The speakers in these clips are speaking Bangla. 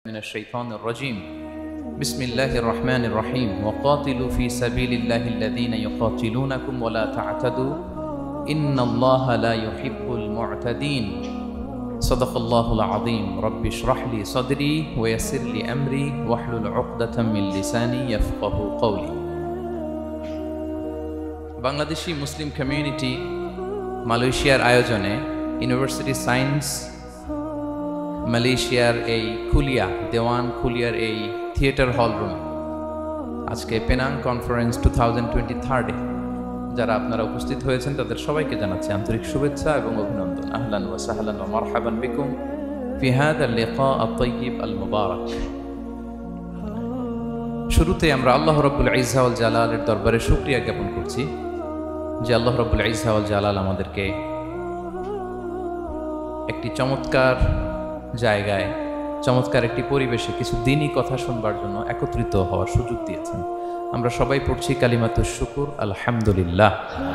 من الشيطان الرجيم بسم الله الرحمن الرحيم وقاتلوا في سبيل الله الذين يقاتلونكم ولا تعتدوا إن الله لا يحب المعتدين صدق الله العظيم رب اشرح لي صدري ويسر لي أمري واحلل عقدة من لساني يفقه قولي বাংলাদেশি মুসলিম কমিউনিটি মালয়েশিয়ার আয়োজনে ইউনিভার্সিটি সায়েন্স মালয়েশিয়ার এই খুলিয়া দেওয়ান খুলিয়ার এই থিয়েটার হল রুমে আজকে পেনাং কনফারেন্স 2023 যারা আপনারা উপস্থিত হয়েছেন তাদের সবাইকে জানাচ্ছি আন্তরিক শুভেচ্ছা এবং অভিনন্দন। আহলান ওয়া সাহলান ওয়া মারহাবান বিকুম ফি হাদা লিকা আত-তাইয়িব আল-মুবারাক। শুরুতে আমরা আল্লাহ রাব্বুল ইজ্জা ওয়াল জালালের দরবারে শুকরিয়া জ্ঞাপন করছি যে আল্লাহ রাব্বুল ইজ্জা ওয়াল জালাল আমাদেরকে একটি চমৎকার জায়গায় চমৎকার একটি পরিবেশে কিছু দিনই কথা শুনবার জন্য একত্রিত হওয়ার সুযোগ দিয়েছেন। আমরা সবাই পড়ছি কালিমাতুশ শুকুর আলহামদুলিল্লাহ।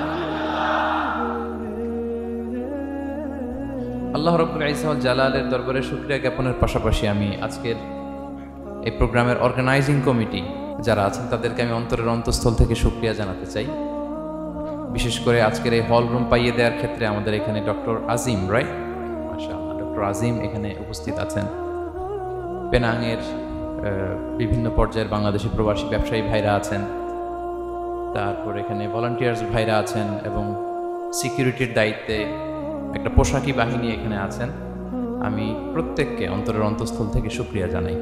আল্লাহ রাব্বুল ইজ্জা ওয়াল জালালের দরবারে শুকরিয়া জ্ঞাপনের পাশাপাশি আমি আজকের এই প্রোগ্রামের অর্গানাইজিং কমিটি যারা আছেন তাদেরকে আমি অন্তরের অন্তঃস্থল থেকে শুকরিয়া জানাতে চাই। বিশেষ করে আজকের এই হল রুম পাইয়ে দেওয়ার ক্ষেত্রে আমাদের এখানে ডক্টর আজিম রাইট মাশাআল্লাহ ডক্টর আজিম এখানে উপস্থিত আছেন। পেনাংয়ের বিভিন্ন পর্যায়ের বাংলাদেশি প্রবাসী ব্যবসায়ী ভাইরা আছেন, তারপর এখানে ভলান্টিয়ার্স ভাইরা আছেন এবং সিকিউরিটির দায়িত্বে একটা পোশাকি বাহিনী এখানে আছেন। আমি প্রত্যেককে অন্তরের অন্তঃস্থল থেকে শুকরিয়া জানাই।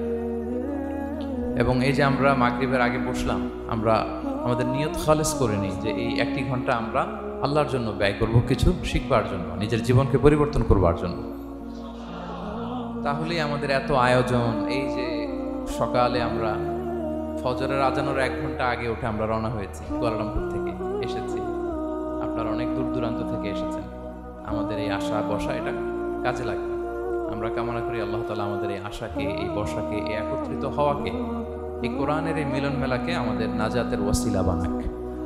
এবং এই যে আমরা মাগরিবের আগে বসলাম, আমরা আমাদের নিয়ত খালেস করে নিই যে এই একটি ঘন্টা আমরা আল্লাহর জন্য ব্যয় করব, কিছু শিখবার জন্য, নিজের জীবনকে পরিবর্তন করবার জন্য। তাহলেই আমাদের এত আয়োজন, এই যে সকালে আমরা ফজরের আজানের 1 ঘন্টা আগে উঠে আমরা রওনা হয়েছি, কুয়ালালামপুর থেকে এসেছি, আপনারা অনেক দূর দূরান্ত থেকে এসেছেন। আমাদের এই আশা বসা এটা কাজে লাগে। আমরা কামনা করি আল্লাহ তাআলা আমাদের এই আশাকে, এই বসাকে, এই একত্রিত হওয়াকে, এই কোরআনের এই মিলন মেলাকে আমাদের নাজাতের ওয়াসিলা বানাক।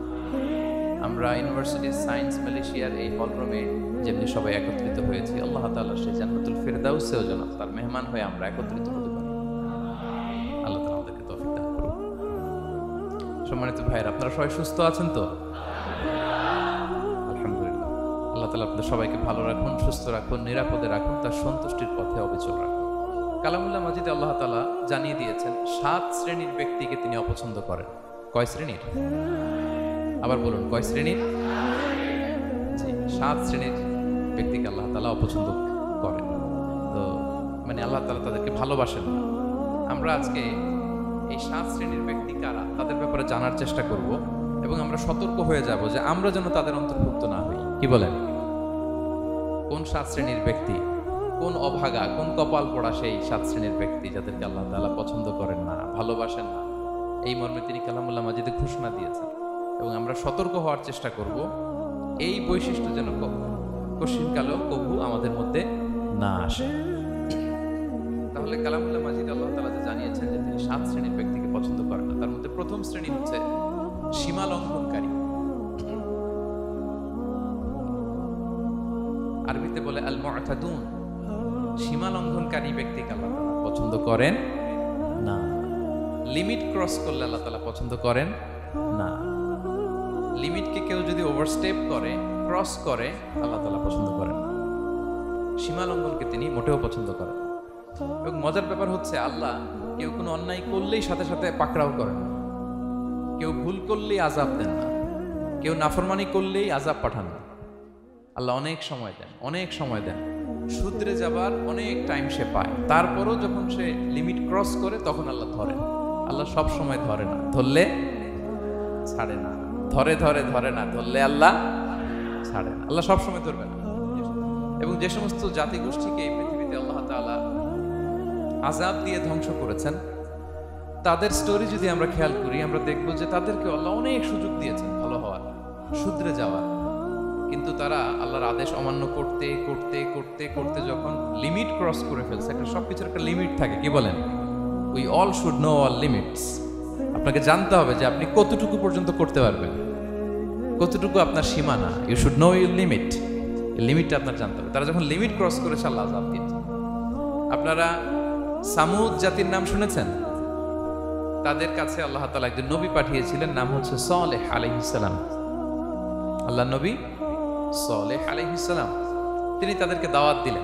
আমরা ইউনিভার্সিটি সায়েন্স মালয়েশিয়ার এই হলরুমে যেমনি সবাই একত্রিত হয়েছি, আল্লাহ তাআলা সেই জান্নাতুল ফিরদাউসেও যেন তার মেহমান হয়ে আমরা একত্রিত হতে পারি। আল্লাহ তাআলা আমাদেরকে তৌফিক দান করুন। সম্মানিত ভাইরা, আপনারা সবাই সুস্থ আছেন তো? আলহামদুলিল্লাহ। আল্লাহ তাআলা আপনাদের সবাইকে ভালো রাখুন, সুস্থ রাখুন, নিরাপদে রাখুন, তার সন্তুষ্টির পথে অবিচল রাখুন। কালামুল্লাহ মাজিদে আল্লাহ তাআলা জানিয়ে দিয়েছেন 7 শ্রেণীর ব্যক্তিকে তিনি অপছন্দ করেন। কয় শ্রেণীর? আবার বলুন, কয় শ্রেণীর? জি, 7 শ্রেণীর ব্যক্তিকে আল্লাহ তাআলা অপছন্দ করেন। তো মানে আল্লাহ তাআলা তাদেরকে ভালোবাসেন না। আমরা আজকে এই 7 শ্রেণীর ব্যক্তি কারা তাদের ব্যাপারে জানার চেষ্টা করব এবং আমরা সতর্ক হয়ে যাব যে আমরা যেন তাদের অন্তর্ভুক্ত না হই। কি বলেন? কোন 7 শ্রেণীর ব্যক্তি, কোন অভাগা, কোন কপাল পোড়া সেই 7 শ্রেণীর ব্যক্তি যাদেরকে আল্লাহ তাআলা পছন্দ করেন না, ভালোবাসেন না, এই মর্মে তিনি কালামুল্লাহ মাজিদে ঘোষণা দিয়েছেন। এবং আমরা সতর্ক হওয়ার চেষ্টা করব এই বৈশিষ্ট্য যেন কশিনকালেও কবু আমাদের মধ্যে না আসে। তাহলে কালামুল্লাহ মাজিদ আল্লাহ তাআলা যে জানিয়েছেন যে তিনি 7 শ্রেণীর ব্যক্তিকে পছন্দ করেন না, তার মধ্যে প্রথম শ্রেণী হচ্ছে সীমা লঙ্ঘনকারী। আরবিতে বলে আল মুআতাদুন। সীমা লঙ্ঘনকারী ব্যক্তিকে আল্লাহ তাআলা পছন্দ করেন না। লিমিট ক্রস করলে আল্লাহ তাআলা পছন্দ করেন না। লিমিটকে কেউ যদি ওভারস্টেপ করে, ক্রস করে, আল্লাহ তাআলা পছন্দ করেন না। সীমা লঙ্ঘনকে তিনি মোটেও পছন্দ করেন না। এবং মজার ব্যাপার হচ্ছে আল্লাহ কেউ কোনো অন্যায় করলেই সাথে সাথে পাকড়াও করেন না, কেউ ভুল করলেই আযাব দেন না, কেউ নাফরমানি করলেই আযাব পাঠান না। আল্লাহ অনেক সময় দেন, অনেক সময় দেন, শুধরে যাবার অনেক টাইম সে পায়। তারপরও যখন সে লিমিট ক্রস করে তখন আল্লাহ ধরেন। আল্লাহ সব সময় ধরে না, ধরলে ছাড়ে না, ধরে ধরে ধরে না, ধরলে আল্লাহ ছাড়ে না। আল্লাহ সব সময় ধরবে না। এবং যে সমস্ত জাতিগোষ্ঠীকে এই পৃথিবীতে আল্লাহ তাআলা আযাব দিয়ে ধ্বংস করেছেন, তাদের স্টোরি যদি আমরা খেয়াল করি, আমরা দেখব যে তাদেরকে আল্লাহ অনেক সুযোগ দিয়েছেন ভালো হওয়ার, শুধরে যাওয়ার। কিন্তু তারা আল্লাহর আদেশ অমান্য করতে করতে করতে করতে যখন লিমিট ক্রস করে ফেলছে, একটা সবকিছুর একটা লিমিট থাকে। কি বলেন? We all should know all limits. আপনাকে জানতে হবে যে আপনি কতটুকু পর্যন্ত করতে পারবেন, কতটুকু আপনার সীমানা। You should know your limit. এই লিমিটটা আপনার জানতে হবে। তারা যখন লিমিট ক্রস করেছে আল্লাহ আযাব দিয়েছে। আপনারা সামুদ জাতির নাম শুনেছেন? তাদের কাছে আল্লাহ তাআলা একজন নবী পাঠিয়েছিলেন, নাম হচ্ছে সালেহ আলাইহিস সালাম। আল্লাহ নবী সালেহ আলাইহিস সালাম, তিনি তাদেরকে দাওয়াত দিলেন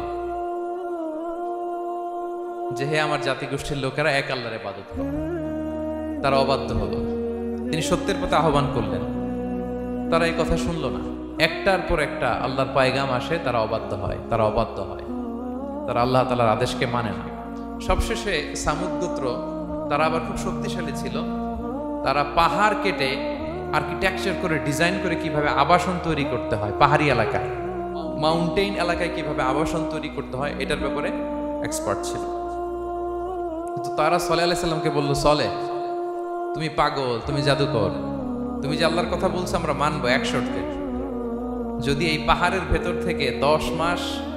যে হে আমার জাতিগোষ্ঠীর লোকেরা, এক আল্লাহর ইবাদত করো। তারা অবাধ্য হলো। তিনি সত্যের পথে আহ্বান করলেন, তারা এই কথা শুনলো না। একটার পর একটা আল্লাহর পায়গাম আসে, তারা অবাধ্য হয়, তারা অবাধ্য হয়, তারা আল্লাহ তাআলার আদেশকে মানে না। সবশেষে সামুদ গোত্র, তারা আবার খুব শক্তিশালী ছিল, তারা পাহাড় কেটে আর্কিটেকচার করে ডিজাইন করে কিভাবে আবাসন তৈরি করতে হয়, পাহাড়ি এলাকায় মাউন্টেইন এলাকায় কিভাবে আবাসন তৈরি করতে হয় এটার ব্যাপারে এক্সপার্ট ছিল। কিন্তু তারা সালেহ আলাইহিস সালামকে বলল, সালেহ তুমি পাগল, তুমি জাদুকর, তুমি যে আল্লাহর কথা বলছো আমরা মানবো এক শর্তে, যদি এই পাহাড়ের ভেতর থেকে 10 মাস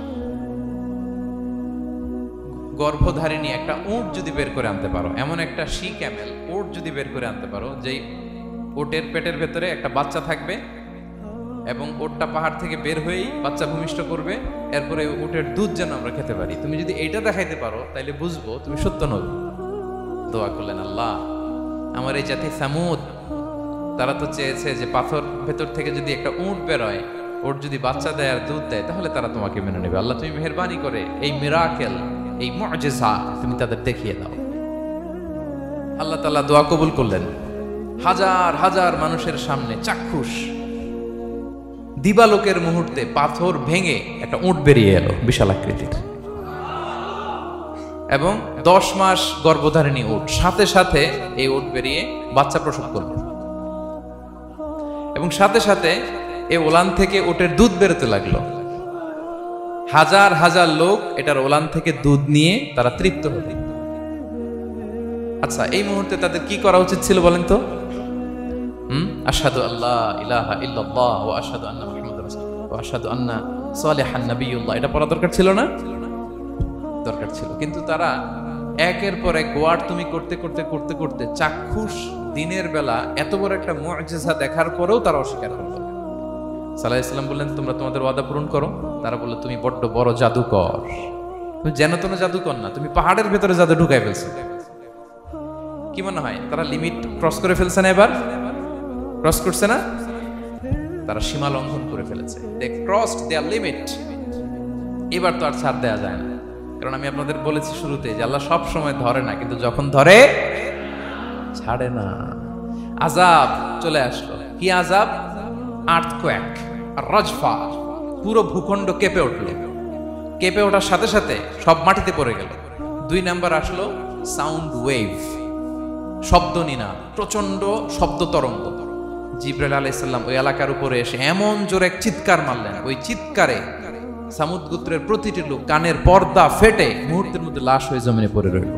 গর্ভধারিণী একটা উট যদি বের করে আনতে পারো, এমন একটা শি ক্যামেল উট যদি বের করে আনতে পারো, যেই উটের পেটের ভেতরে একটা বাচ্চা থাকবে এবং উটটা পাহাড় থেকে বের হয়েই বাচ্চা ভূমিষ্ঠ করবে, এরপরে উটের দুধ যেন আমরা খেতে পারি, তুমি যদি এইটা দেখাইতে পারো তাইলে বুঝবো তুমি সত্য নবী। দোয়া করলেন, আল্লাহ আমার এই জাতি সামুদ, তারা তো চেয়েছে যে পাথর ভেতর থেকে যদি একটা উট বেরোয়, ওর যদি বাচ্চা দেয় আর দুধ দেয়, তাহলে তারা তোমাকে মেনে নেবে। আল্লাহ তুমি মেহেরবানি করে এই মিরাকেল, এই মুআজিজা তুমি তাদের দেখিয়ে দাও। আল্লাহ তাআলা দোয়া কবুল করলেন। হাজার হাজার মানুষের সামনে চাক্ষুষ দিবালোকের মুহূর্তে পাথর ভেঙে একটা উট বেরিয়ে এলো বিশাল আকৃতির, এবং 10 মাস গর্ভধারিণী উট, সাথে সাথে এই উট বেরিয়ে বাচ্চা প্রসব করল, এবং সাথে সাথে এই ওলান থেকে উটের দুধ বেরোতে লাগলো। হাজার হাজার লোক এটার ওলান থেকে দুধ নিয়ে তারা তৃপ্ত হলো। আচ্ছা, এই মুহূর্তে তাদের কি করা উচিত ছিল বলেন তো? আশহাদু আল্লা ইলাহা ইল্লাল্লাহ ওয়া আশহাদু আন্না মুহাম্মাদুর রাসূলুল্লাহ ওয়া আশহাদু আন্না সালিহান নাবিয়্যুল্লাহ, এটা পড়া দরকার ছিল না? দরকার ছিল। কিন্তু তারা একের পর এক গোয়ার তুমি করতে করতে করতে করতে চাক্ষুষ দিনের বেলা এত বড় একটা মুআজিজা দেখার পরেও তারা অস্বীকার করলো। সাল্লাল্লাহু আলাইহি ওয়াসাল্লাম বললেন, তোমরা তোমাদের ওয়াদা পূরণ করো। তারা বলল, তুমি বড্ড বড় জাদুকর, তুমি যেন তেন জাদুকর না, তুমি পাহাড়ের ভেতরে জাদু ঢুকাই ফেলছো। কি মনে হয় তারা লিমিট ক্রস করে ফেলছে না? এবার ক্রস করছে না? তারা সীমা লঙ্ঘন করে ফেলেছে। They crossed their limit. এবার তো আর ছাড় দেয়া যায় না, কারণ আমি আপনাদের বলেছি শুরুতে যে আল্লাহ সব সময় ধরে না, কিন্তু যখন ধরে ছাড়ে না। আযাব চলে আসলো। কি আযাব? আর্থকোয়েক, রাজফা, পুরো ভূখণ্ড কেঁপে উঠলো। কেঁপে ওঠার সাথে সাথে সব মাটিতে পড়ে গেল। 2 নাম্বার আসলো সাউন্ড ওয়েভ, শব্দ নিনাদ, প্রচন্ড শব্দ তরঙ্গ। জিবরাইল আলাইহিস সালাম ওই এলাকার উপরে এসে এমন জোরে এক চিৎকার মারলেন, ওই চিৎকারে সামুদ গোত্রের প্রতিটি লোক কানের পর্দা ফেটে মুহূর্তের মধ্যে লাশ হয়ে জমিনে পড়ে রইল।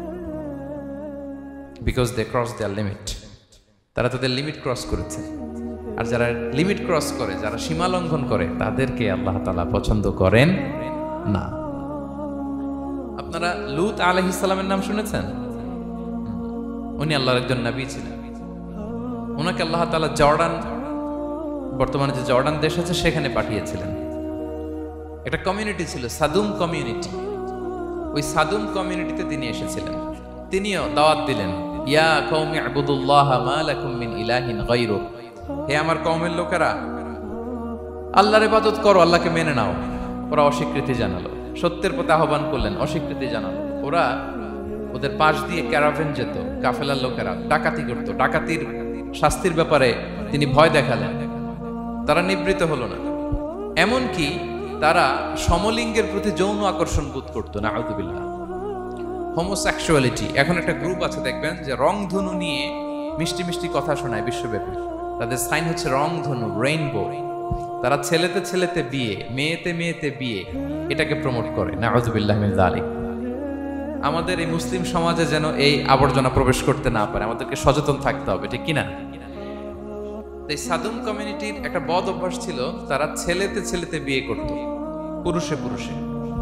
Because they cross their limit. তারা তাদের লিমিট ক্রস করেছে। আর যারা লিমিট ক্রস করে, যারা সীমা লঙ্ঘন করে, তাদেরকে আল্লাহ তাআলা পছন্দ করেন না। আপনারা লূত আলাইহিস সালামের নাম শুনেছেন? উনি আল্লাহর একজন নবী ছিলেন। ওনাকে আল্লাহ তাআলা জর্ডান, বর্তমানে যে জর্ডান দেশ আছে সেখানে পাঠিয়েছিলেন। একটা কমিউনিটি ছিল সাদুম কমিউনিটি। ওই সাদুম কমিউনিটিতে তিনি এসেছিলেন। তিনিও দাওয়াত দিলেন, ইয়া কওমি ইবুদুল্লাহ মা লাকুম মিন ইলাহিন গায়রু, হে আমার কওমের লোকেরা, আল্লাহর ইবাদত করো, আল্লাহকে মেনে নাও। ওরা অস্বীকৃতি জানালো। সত্যের পথে আহ্বান করলেন, অস্বীকৃতি জানালো। ওরা, ওদের পাশ দিয়ে ক্যারাভেন যেত, কাফেলার লোকেরা ডাকাতি করত। ডাকাতির শাস্তির ব্যাপারে তিনি ভয় দেখালেন। তারা নিবৃত হলো না। এমনকি তারা সমলিঙ্গের প্রতি যৌন আকর্ষণ বোধ করতো। নাউযুবিল্লাহ। হোমোসেক্সুয়ালিটি, এখন একটা গ্রুপ আছে দেখবেন যে রংধনু নিয়ে মিষ্টি মিষ্টি কথা শোনায় বিশ্বব্যাপী। তাদের সাইন হচ্ছে রংধনু, রেইনবো। তারা ছেলেতে ছেলেতে বিয়ে, মেয়েতে মেয়েতে বিয়ে, এটাকে প্রমোট করে। নাউযুবিল্লাহ মিন যালিক। আমাদের এই মুসলিম সমাজে যেন এই আবর্জনা প্রবেশ করতে না পারে, আমাদেরকে সচেতন থাকতে হবে, ঠিক কিনা? এই সাদুম কমিউনিটির একটা বদ অভ্যাস ছিল, তারা ছেলেতে ছেলেতে বিয়ে করত, পুরুষে পুরুষে।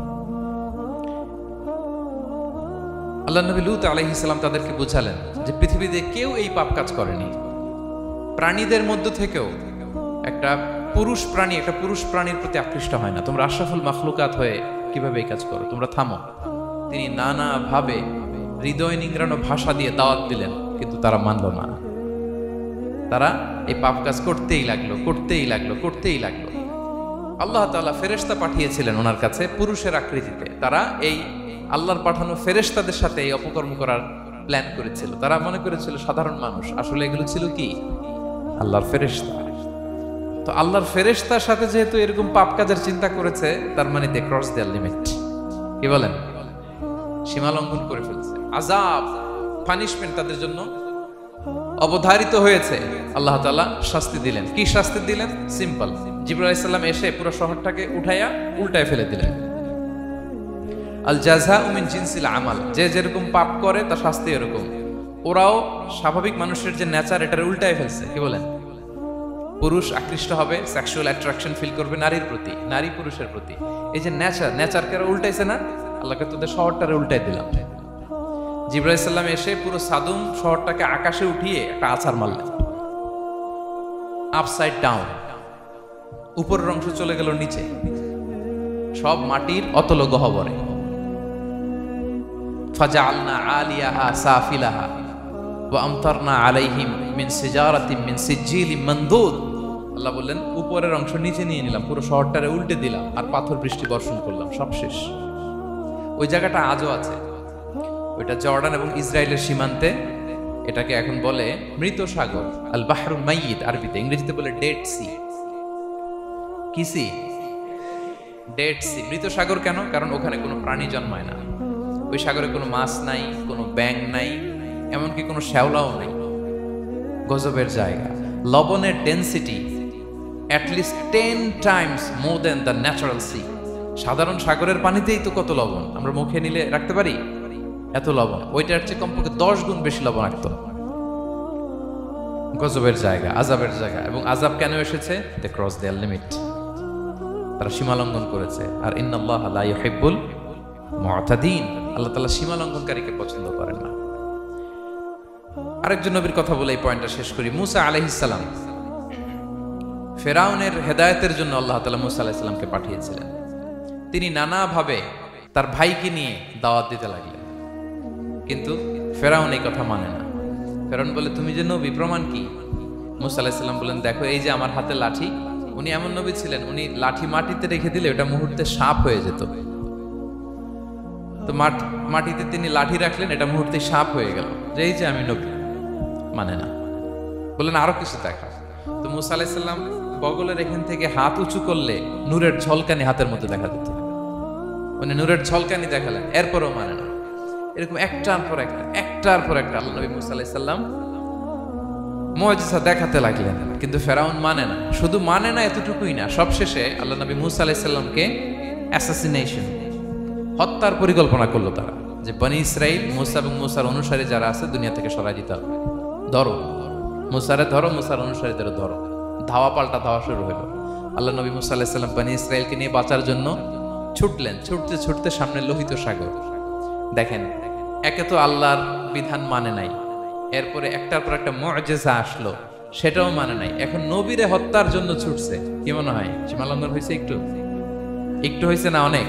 আল্লাহ নবী লূত আলাইহিস সালাম তাদেরকে বুঝালেন যে পৃথিবীতে কেউ এই পাপ কাজ করেনি। প্রাণীদের মধ্য থেকেও একটা পুরুষ প্রাণী একটা পুরুষ প্রাণীর প্রতি আকৃষ্ট হয় না। তোমরা আশরাফুল মাখলুকাত হয়ে কিভাবে এই কাজ করো? তোমরা থামো। তিনি নানাভাবে হৃদয় নিংড়ানো ভাষা দিয়ে দাওয়াত দিলেন, কিন্তু তারা মানল না। তারা এই পাপ কাজ করতেই লাগলো। আল্লাহ তাআলা ফেরেশতা পাঠিয়েছিলেন ওনার কাছে পুরুষের আকৃতিতে। তারা এই আল্লাহর পাঠানো ফেরেশতাদের সাথে এই অপকর্ম করার প্ল্যান করেছিল। তারা মনে করেছিল সাধারণ মানুষ, আসলে এগুলো ছিল কি আল্লাহর ফেরেশতা। তো আল্লাহর ফেরেশতার সাথে যেহেতু এরকম পাপ কাজের চিন্তা করেছে, তার মানে দে ক্রস দেয়ার লিমিট। কি বলেন? সীমা লঙ্ঘন করে ফেলছে। আযাব, পানিশমেন্ট তাদের জন্য অবধারিত হয়েছে। আল্লাহ তাআলা শাস্তি দিলেন। কি শাস্তি দিলেন? সিম্পল। জিবরাইল আলাইহিস সালাম এসে পুরো শহরটাকে উঠাইয়া উল্টায় ফেলে দিলেন। আল জাযাউ মিন জিনসিল আমাল, যে যেরকম পাপ করে তার শাস্তি এরকম। ওরাও স্বাভাবিক মানুষের যে নেচার, এটার উল্টায় ফেলছে। কি বলেন? পুরুষ আকৃষ্ট হবে, সেক্সুয়াল অ্যাট্রাকশন ফিল করবে নারীর প্রতি, নারী পুরুষের প্রতি। এই যে নেচারকে উল্টাইছে না, আল্লাহকে তোদের শহরটারে উল্টাই দিলাম। জিবরাইল আলাইহিস সালাম এসে পুরো সাদুম শহরটাকে আকাশে উঠিয়ে একটা আছাড় মারলেন, আপসাইড ডাউন। উপরের অংশ চলে গেল নিচে, সব মাটির অতল গহ্বরে। ফাজআলনা আলিয়াহা সাফিলাহা ওয়া আমতারনা আলাইহিম মিন সিজারাতিন মিন সিজিলিম মানদুদ। আল্লাহ বললেন উপরের অংশ নিচে নিয়ে নিলাম, পুরো শহরটারে উল্টে দিলাম, আর পাথর বৃষ্টি বর্ষণ করলাম, সব শেষ। ওই জায়গাটা আজও আছে, ওইটা জর্ডান এবং ইসরায়েলের সীমান্তে। এটাকে এখন বলে মৃত সাগর, আল বাহরুল মাইয়িত আরবিতে, ইংরেজিতে বলে ডেড সি। কি সি? Dead sea. মৃত সাগর কেন? কারণ ওখানে কোনো প্রাণী জন্মায় না। ওই সাগরে কোনো মাছ নাই, কোনো ব্যাঙ নাই, এমনকি কোনো শ্যাওলাও নাই। গজবের জায়গা। লবণের density at least 10 times more than the natural sea. সাধারণ সাগরের পানিতেই তো কত লবণ, আমরা মুখে নিলে রাখতে পারি এত লবণ। ওইটার চেয়ে কমপক্ষে 10 গুণ বেশি লবণাক্ত। গজবের জায়গা, আযাবের জায়গা। এবং আযাব কেন এসেছে? They cross their limit. তারা সীমা লঙ্ঘন করেছে। আর ইন্নাল্লাহা লা ইউহিব্বুল মুআতাদিন, আল্লাহ তাআলা সীমা লঙ্ঘনকারীকে পছন্দ করেন না। আরেকজন নবীর কথা বলে এই পয়েন্টটা শেষ করি। মূসা আলাইহিস সালাম, ফেরাউনের হেদায়েতের জন্য আল্লাহ তাআলা মূসা আলাইহিস সালামকে পাঠিয়েছিলেন। তিনি নানাভাবে তার ভাইকে নিয়ে দাওয়াত দিতে লাগলেন, কিন্তু ফেরাউন এই কথা মানে না। ফেরাউন বলে তুমি যে নবী, প্রমাণ কি? মূসা আলাইহিস সালাম বলেন দেখো এই যে আমার হাতে লাঠি। উনি এমন নবী ছিলেন, উনি লাঠি মাটিতে রেখে দিলে ওটা মুহূর্তে সাপ হয়ে যেত। তো মাটিতে তিনি লাঠি রাখলেন, এটা মুহূর্তে সাপ হয়ে গেল, যে এই যে আমি নবী। মানে না, বললেন আরো কিছু দেখা। তো মূসা আলাইহিস সালাম বগলের এখান থেকে হাত উঁচু করলে নূরের ঝলকানি হাতের মধ্যে দেখা যেত। উনি নূরের ঝলকানি দেখালেন, এরপরও মানে না। এরকম একটার পর একটা আল্লাহ নবী মূসা আলাইহিস সালাম মুআজিজা দেখাতে লাগলেন, কিন্তু ফেরাউন মানে না। শুধু মানে না এতটুকুই না, সবশেষে আল্লাহ নবী মূসা আলাইহিস সালামকে অ্যাসাসিনেশন, হত্যার পরিকল্পনা করলো তারা, যে বনি ইসরাইল, মূসা এবং মূসার অনুসারী যারা আছে দুনিয়া থেকে সরাই দিতে হবে। ধরো মূসারে, ধরো মূসার অনুসারীদের ধরো। ধাওয়া পাল্টা ধাওয়া শুরু হলো। আল্লাহ নবী মূসা আলাইহিস সালাম বনি ইসরাইলকে নিয়ে বাঁচার জন্য ছুটলেন। ছুটতে ছুটতে সামনে লোহিত সাগর। দেখেন, একে তো আল্লাহর বিধান মানে নাই, এরপরে একটার পর একটা মুআজিজা আসলো, সেটাও মানে নাই। এখন নবীরে হত্যার জন্য ছুটছে। কি মনে হয় সীমা লঙ্ঘন হয়েছে? একটু হয়েছে না অনেক?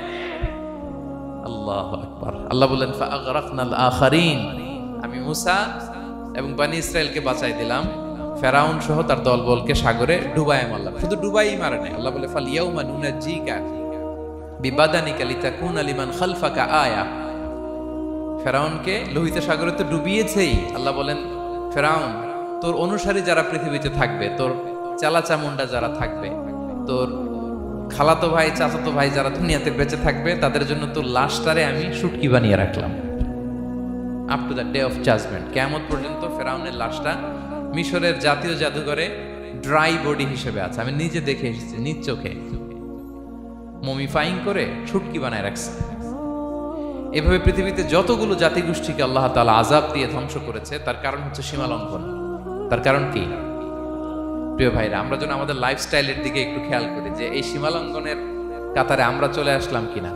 আল্লাহু আকবার। আল্লাহ বলেন ফাআগরাকনাল আখারিন, আমি মূসা এবং বনি ইসরাইলকে বাঁচাই দিলাম, ফেরাউন সহ তার দলবলকে সাগরে ডুবায় মারলাম। শুধু ডুবাই মারে নাই, আল্লাহ বলে ফাল ইয়াউমা নুনাজ্জিকা বিবাদানিকা লিতাকুনা লিমান খালফাকা আয়া। ফেরাউনকে লোহিত সাগরে তো ডুবিয়েছেই। আল্লাহ বলেন ফেরাউন, তোর অনুসারী যারা পৃথিবীতে থাকবে, তোর চালা চামুন্ডা যারা থাকবে, তোর খালাতো ভাই চাচাতো ভাই যারা দুনিয়াতে বেঁচে থাকবে, তাদের জন্য তোর লাশটারে আমি শুটকি বানিয়ে রাখলাম। Up to the day of judgment, কিয়ামত পর্যন্ত ফেরাউনের লাশটা মিশরের জাতীয় জাদুঘরে ড্রাই বডি হিসেবে আছে। আমি নিজে দেখে এসেছি, নিজ চোখে মমিফাইং করে শুটকি বানায় রাখছে। এভাবে পৃথিবীতে যতগুলো জাতিগোষ্ঠীকে আল্লাহ তাআলা আযাব দিয়ে ধ্বংস করেছে, তার কারণ হচ্ছে সীমা লঙ্ঘন। তার কারণ কি? প্রিয় ভাইরা, আমরা যেন আমাদের লাইফস্টাইলের দিকে একটু খেয়াল করি, যে এই সীমা লঙ্ঘনের কাতারে আমরা চলে আসলাম কিনা,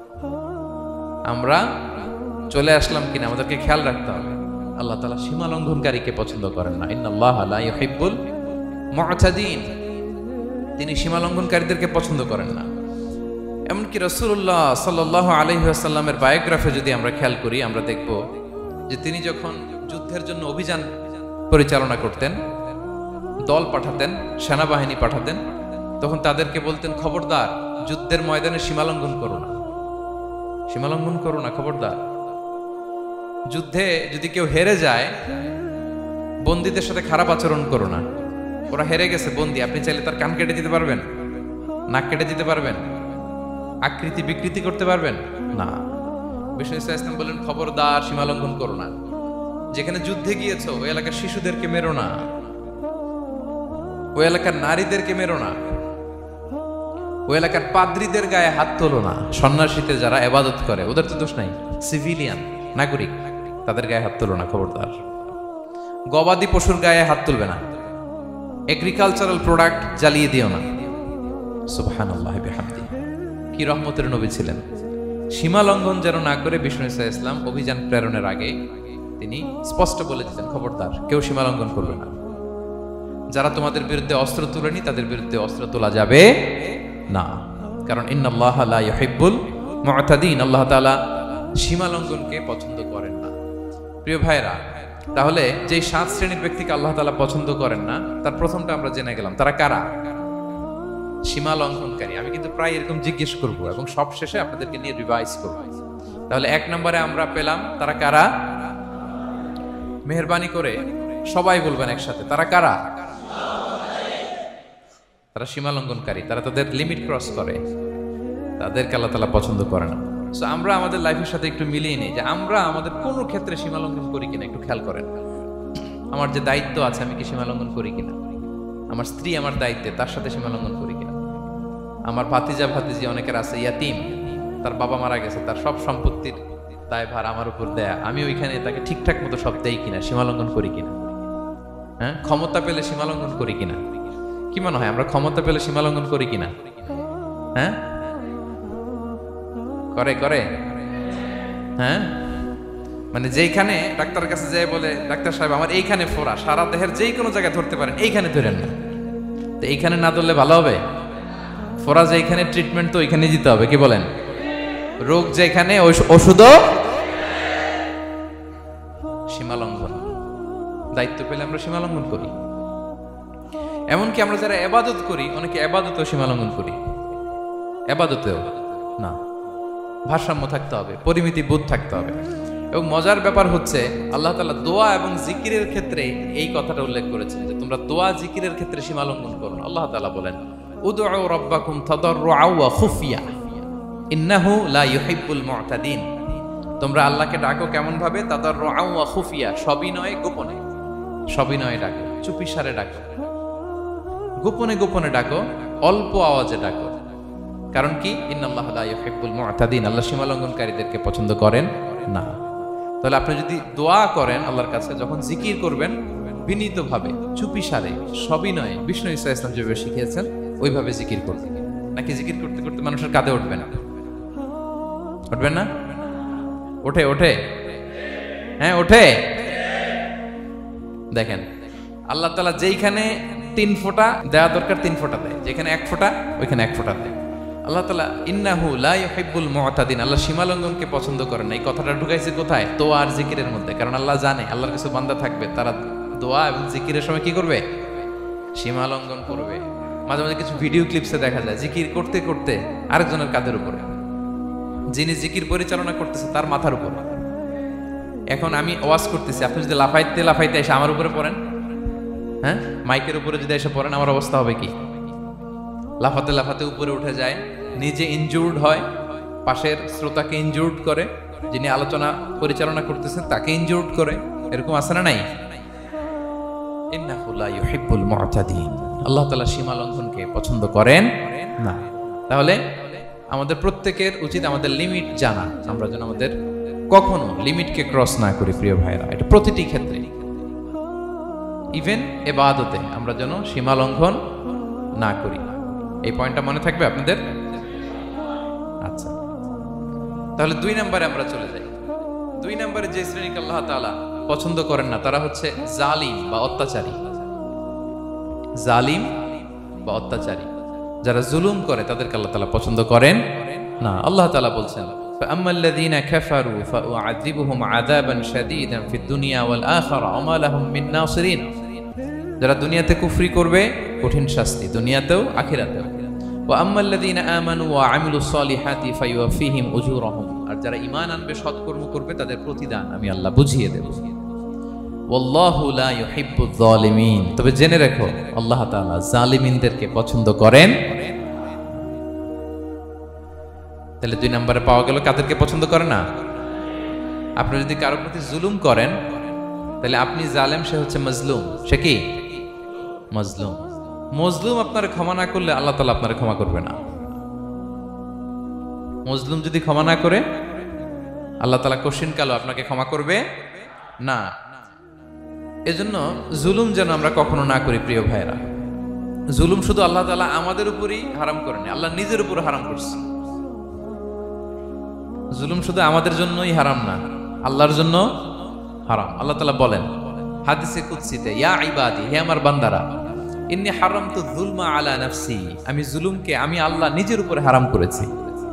আমাদেরকে খেয়াল রাখতে হবে। আল্লাহ তাআলা সীমা লঙ্ঘনকারীকে পছন্দ করেন না। ইন্নাল্লাহা লা ইউহিব্বুল মুআতাদিন, তিনি সীমা লঙ্ঘনকারীদেরকে পছন্দ করেন না। এমনকি রাসূলুল্লাহ সাল্লাল্লাহু আলাইহি ওয়াসাল্লামের বায়োগ্রাফি যদি আমরা খেয়াল করি, আমরা দেখব যে তিনি যখন যুদ্ধের জন্য অভিযান পরিচালনা করতেন, দল পাঠাতেন, সেনাবাহিনী পাঠাতেন, তখন তাদেরকে বলতেন, খবরদার যুদ্ধের ময়দানে সীমালঙ্ঘন করো না, সীমালঙ্ঘন করো না, খবরদার। যুদ্ধে যদি কেউ হেরে যায়, বন্দীদের সাথে খারাপ আচরণ করো না। ওরা হেরে গেছে বন্দী, আপনি চাইলে তার কান কেটে দিতে পারবেন, নাক কেটে দিতে পারবেন, আকৃতি বিকৃতি করতে পারবেন না। বিষ্ণু ইসলাম বললেন, খবরদার সীমালঙ্ঘন করো না। যেখানে যুদ্ধে গিয়েছো ওই এলাকার শিশুদেরকে মেরো না, ওই এলাকার নারীদেরকে মেরো না, ওই এলাকার পাদ্রীদের গায়ে হাত তোলো না। সন্ন্যাসীতে যারা ইবাদত করে ওদের তো দোষ নাই, সিভিলিয়ান নাগরিক, তাদের গায়ে হাত তোলো না, খবরদার। গবাদি পশুর গায়ে হাত তুলবে না, এগ্রিকালচারাল প্রোডাক্ট জ্বালিয়ে দিও না। সুবহানাল্লাহি বিহামদিহি, কি রহমতের নবী ছিলেন। সীমা লঙ্ঘন যেন না করে বিষ্ণু ইসলাম অভিযান প্রেরণের আগে তিনি স্পষ্ট বলে দিতেন, খবরদার কেউ সীমা লঙ্ঘন করবে না। যারা তোমাদের বিরুদ্ধে অস্ত্র তুলেনি তাদের বিরুদ্ধে অস্ত্র তোলা যাবে না, কারণ ইন্নাল্লাহা লা ইউহিব্বুল মু'তাদিন, আল্লাহ তাআলা সীমা লঙ্ঘনকে পছন্দ করেন না। প্রিয় ভাইরা, তাহলে যে 7 শ্রেণীর ব্যক্তিকে আল্লাহ তাআলা পছন্দ করেন না, তার প্রথমটা আমরা জেনে গেলাম। তারা কারা? সীমা লঙ্ঘনকারী। আমি কিন্তু প্রায় এরকম জিজ্ঞেস করব এবং সব শেষে আপনাদেরকে নিয়ে রিভাইজ করব। তাহলে 1 নম্বরে আমরা পেলাম তারা কারা। মেহেরবানি করে সবাই বলবেন একসাথে, তারা কারা? তারা সীমা লঙ্ঘনকারী, তারা তাদের লিমিট ক্রস করে, তাদেরকে আল্লাহ তাআলা পছন্দ করে না। সো আমরা আমাদের লাইফের সাথে একটু মিলিয়ে নিই যে আমরা আমাদের কোন ক্ষেত্রে সীমা লঙ্ঘন করি কিনা একটু খেয়াল করেন। আমার যে দায়িত্ব আছে আমি কি সীমা লঙ্ঘন করি কিনা? আমার স্ত্রী আমার দায়িত্বে, তার সাথে সীমা লঙ্ঘন করি কিনা? আমার ভাতিজা ভাতিজি অনেকের আছে ইয়াতিম, তার বাবা মারা গেছে, তার সব সম্পত্তির দায়ভার আমার উপর দেয়া, আমি ওইখানে তাকে ঠিকঠাক মতো সব দেই কিনা, সীমা লঙ্ঘন করি কিনা? হ্যাঁ, ক্ষমতা পেলে সীমা লঙ্ঘন করি কিনা? কি মনে হয় আমরা ক্ষমতা পেলে সীমা লঙ্ঘন করি কিনা? হ্যাঁ, করে করে হ্যাঁ, মানে যেইখানে ডাক্তারের কাছে যায় বলে, ডাক্তার সাহেব আমার এইখানে ফোড়া, সারা দেহের যেই কোনো জায়গায় ধরতে পারেন, এইখানে ধরেন না। তো এইখানে না ধরলে ভালো হবে? ফোড়া যেখানে, ট্রিটমেন্ট তো ওইখানে দিতে হবে, কি বলেন? রোগ যেখানে ওষুধও। সীমা লঙ্ঘন, দায়িত্ব পেলে আমরা সীমা লঙ্ঘন করি। এমনকি আমরা যারা ইবাদত করি, অনেকে ইবাদতেও সীমা লঙ্ঘন করি। ইবাদতেও না, ভারসাম্য থাকতে হবে, পরিমিতি বোধ থাকতে হবে। এবং মজার ব্যাপার হচ্ছে আল্লাহ তাআলা দোয়া এবং জিকিরের ক্ষেত্রে এই কথাটা উল্লেখ করেছেন যে তোমরা দোয়া জিকিরের ক্ষেত্রে সীমা লঙ্ঘন করো না। আল্লাহ তাআলা বলেন, উদউ রাব্বাকুম তাদাররুআ ওয়া খুফিয়া ইন্নাহু লা ইউহিব্বুল মু'তাদিন। তোমরা আল্লাহকে ডাকো কেমন ভাবে? তাদাররুআ ওয়া খুফিয়া, সবিনয়ে গোপনে, সবিনয়ে ডাকো, চুপিসারে ডাকো, গোপনে গোপনে ডাকো, অল্প আওয়াজে ডাকো। কারণ কি? ইন্নাল্লাহা লা ইউহিব্বুল মু'তাদিন, আল্লাহ সীমা লঙ্ঘনকারীদেরকে পছন্দ করেন না। তাহলে আপনি যদি দোয়া করেন আল্লাহর কাছে, যখন জিকির করবেন বিনীতভাবে, চুপিসারে, সবিনয়ে, বিষ্ণু ইসলাম যেভাবে শিখিয়েছেন ওইভাবে জিকির করবেন। নাকি জিকির করতে করতে মানুষের কাঁধে উঠবে না? উঠবেন না? ওঠে ওঠে, হ্যাঁ ওঠে। দেখেন আল্লাহ তাআলা যেইখানে 3 ফোঁটা দেওয়া দরকার 3 ফোঁটা দেয়, যেখানে 1 ফোঁটা ওইখানে 1 ফোঁটা দেয়। আল্লাহ তাআলা ইন্নাহু লা ইউহিব্বুল মু'তাদিন, আল্লাহ সীমা লঙ্ঘনকে পছন্দ করেন না। এই কথাটা ঢুকাইছে কোথায়? দোয়া আর জিকিরের মধ্যে। কারণ আল্লাহ জানে আল্লাহর কিছু বান্দা থাকবে, তারা দোয়া এবং জিকিরের সময় কি করবে? সীমা লঙ্ঘন করবে। মাঝে মাঝে কিছু ভিডিও ক্লিপসে দেখা যায় জিকির করতে করতে আরেকজনের কাঁধের উপরে, যিনি জিকির পরিচালনা করতেছে তার মাথার উপর। এখন আমি ওয়াজ করতেছি, আপনি যদি লাফাইতে লাফাইতে এসে আমার উপরে পড়েন, হ্যাঁ, মাইকের উপরে যদি এসে পড়েন, আমার অবস্থা হবে কি? লাফাতে লাফাতে উপরে উঠে যায়, নিজে ইনজুর্ড হয়, পাশের শ্রোতাকে ইনজুর্ড করে, যিনি আলোচনা পরিচালনা করতেছেন তাকে ইনজুর্ড করে। এরকম আছে না নাই? ইন্নাহু লা ইউহিব্বুল মু'তাদিন, আল্লাহ তাআলা সীমা লঙ্ঘনকে পছন্দ করেন না। তাহলে আমাদের প্রত্যেকের উচিত আমাদের লিমিট জানা, আমরা যেন আমাদের কখনো লিমিটকে ক্রস না করি। প্রিয় ভাইরা, এটা প্রতিটি ক্ষেত্রে, ইভেন ইবাদতে আমরা যেন সীমা লঙ্ঘন না করি। এই পয়েন্টটা মনে থাকবে আপনাদের? আচ্ছা, তাহলে 2 নম্বরে আমরা চলে যাই। 2 নম্বরে যে শ্রেণীকে আল্লাহ তাআলা পছন্দ করেন না তারা হচ্ছে জালিম বা অত্যাচারী। জালিম বা অত্যাচারী, যারা জুলুম করে তাদেরকে আল্লাহ তাআলা পছন্দ করেন না, আল্লাহ তাআলা বলছেন ফাআম্মাল্লাযীনা কাফারু ফাউআযিবুহুম আযাবান শাদীদান ফিদ দুনিয়া ওয়াল আখিরা ওয়া মা লাহুম মিন নাসিরিন। যারা দুনিয়াতে কুফরি করবে কঠিন শাস্তি দুনিয়াতেও আখিরাতেও। ওয়া আম্মাল্লাযীনা আমানু ওয়া আমিলুস সলিহাতি ফায়ুওয়াফিহিম উজুরাহুম। আর যারা ঈমান আনবে সৎকর্ম করবে তাদের প্রতিদান আমি আল্লাহ বুঝিয়ে দেব। ওয়াল্লাহু লা ইউহিব্বুয যালিমিন। তবে জেনে রাখো আল্লাহ তাআলা জালিমিনদেরকে পছন্দ করেন। তাহলে 2 নম্বরে পাওয়া গেল কাদেরকে পছন্দ করে না। আপনি যদি কারোর প্রতি জুলুম করেন তাহলে আপনি জালেম, সে হচ্ছে মাজলুম। সে কি মাজলুম। মজলুম আপনার ক্ষমা না করলে আল্লাহ তাআলা আপনার ক্ষমা করবে না। মজলুম যদি ক্ষমা না করে আল্লাহ তাআলা কঠিন কালো আপনাকে ক্ষমা করবে না। এজন্য জুলুম যেন আমরা কখনো না করি প্রিয় ভাইরা। জুলুম শুধু আল্লাহ তাআলা আমাদের উপরই হারাম করেনি, আল্লাহ নিজের উপর হারাম করছে। জুলুম শুধু আমাদের জন্যই হারাম না, আল্লাহর জন্য হারাম। আল্লাহ তাআলা বলেন হাদিসে কুদসিতে, ইয়া ইবাদি, হে আমার বান্দারা, ইন্নী হারামতু যুলমা আলা নাফসি, আমি জুলুমকে আমি আল্লাহ নিজের উপর হারাম করেছি।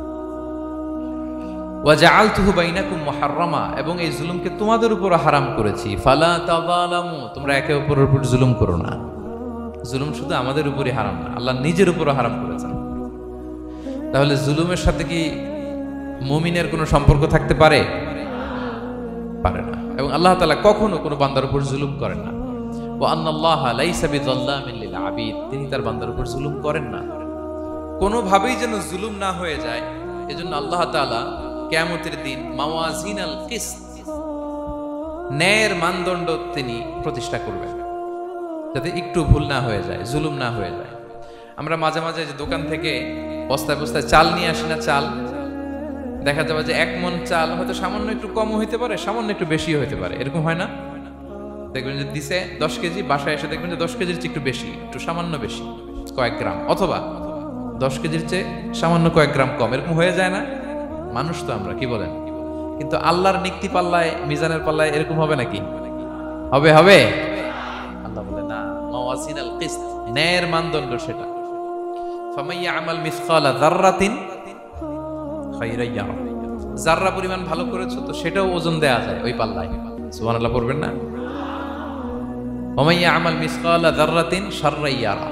ওয়া জাআলতুহু বাইনাকুম মুহাররামা, এবং এই জুলুমকে তোমাদের উপর হারাম করেছি। ফালা তাযালামু, তোমরা একে অপরের উপর জুলুম করো না। জুলুম শুধু আমাদের উপরই হারাম না, আল্লাহ নিজের উপর হারাম করেছেন। তাহলে জুলুমের সাথে কি মুমিনের কোনো সম্পর্ক থাকতে পারে? পারে না। এবং আল্লাহ তাআলা কখনো কোনো বান্দার উপর জুলুম করেন না। ওয়া আন্নাল্লাহা লাইসা বিযাল্লামিন লিল আবিদ, তিনি তার বান্দার উপর জুলুম করেন না। কোনোভাবেই যেন জুলুম না হয়ে যায়, এজন্য আল্লাহ তাআলা কিয়ামতের দিন মাওয়াজিনাল কিসত, ন্যায়ের মানদণ্ড তিনি প্রতিষ্ঠা করবেন, যাতে একটু ভুল না হয়ে যায়, জুলুম না হয়ে যায়। আমরা মাঝে মাঝে যে দোকান থেকে বস্তায় বস্তায় চাল নিয়ে আসি না, চাল দেখা যাবে যে 1 মণ চাল হয়তো সামান্য একটু কমও হইতে পারে, সামান্য একটু বেশিও হইতে পারে, এরকম হয় না? দেখবেন যে দিছে 10 কেজি, বাসায় এসে দেখবেন যে 10 কেজির চেয়ে একটু বেশি, একটু সামান্য বেশি কয়েক গ্রাম, অথবা 10 কেজির চেয়ে সামান্য কয়েক গ্রাম কম, এরকম হয়ে যায় না? মানুষ তো আমরা, কি বলেন? কিন্তু আল্লাহর নিক্তি পাল্লায়, মিজানের পাল্লায় এরকম হবে নাকি? হবে? হবে? আল্লাহ বলে না, মাওয়াজিনাল কিসত, ন্যায়ের মানদণ্ড সেটা। ফামাইয়া আমাল মিসকালা যাররাতিন খায়রান ইয়ারা, যাররা পরিমাণ ভালো করেছো তো সেটাও ওজন দেয়া যায় ওই পাল্লায়। সুবহানাল্লাহ পড়বেন না? ওমাইয়া আমাল মিসকালা যাররাতিন শাররান ইয়ারা,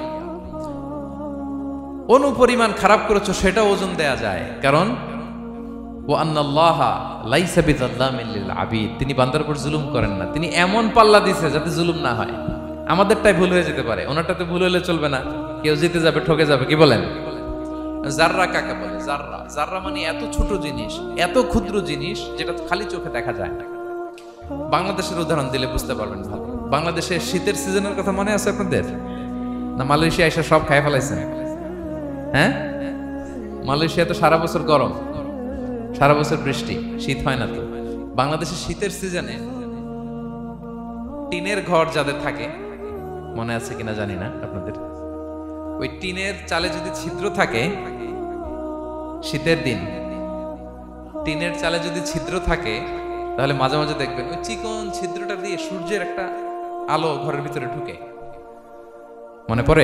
অনুপরিমাণ খারাপ করেছো সেটাও ওজন দেয়া যায়। কারণ ওয়া আন্নাল্লাহা লাইসা বিযাল্লামিন লিল আবিদ, তিনি বান্দার উপর জুলুম করেন না। তিনি এমন পাল্লা দিয়েছে যাতে জুলুম না হয়। আমাদেরটাই ভুল হয়ে যেতে পারে, ওনারটাতে ভুল হলে চলবে না, কেউ জিতে যাবে, ঠকে যাবে, কি বলেন? জাররা কাকে বলে? জাররা, জাররা মানে এত ছোট জিনিস, এত ক্ষুদ্র জিনিস যেটা খালি চোখে দেখা যায় না। বাংলাদেশের উদাহরণ দিলে বুঝতে পারবেন ভালো। বাংলাদেশের শীতের সিজনের কথা মনে আছে আপনাদের? না মালয়েশিয়া এসে সব খাই ফেলাইছেন? হ্যাঁ, মালয়েশিয়া তো সারা বছর গরম, সারা বছর বৃষ্টি, শীত হয় না। তো বাংলাদেশের শীতের সিজনে টিনের ঘর যাদের থাকে, মনে আছে কিনা জানি না আপনাদের, ওই টিনের চালে যদি ছিদ্র থাকে, শীতের দিন টিনের চালে যদি ছিদ্র থাকে, তাহলে মাঝে মাঝে দেখবেন ওই চিকন ছিদ্রটা দিয়ে সূর্যের একটা আলো ঘরের ভিতরে ঢুকে। মনে পড়ে?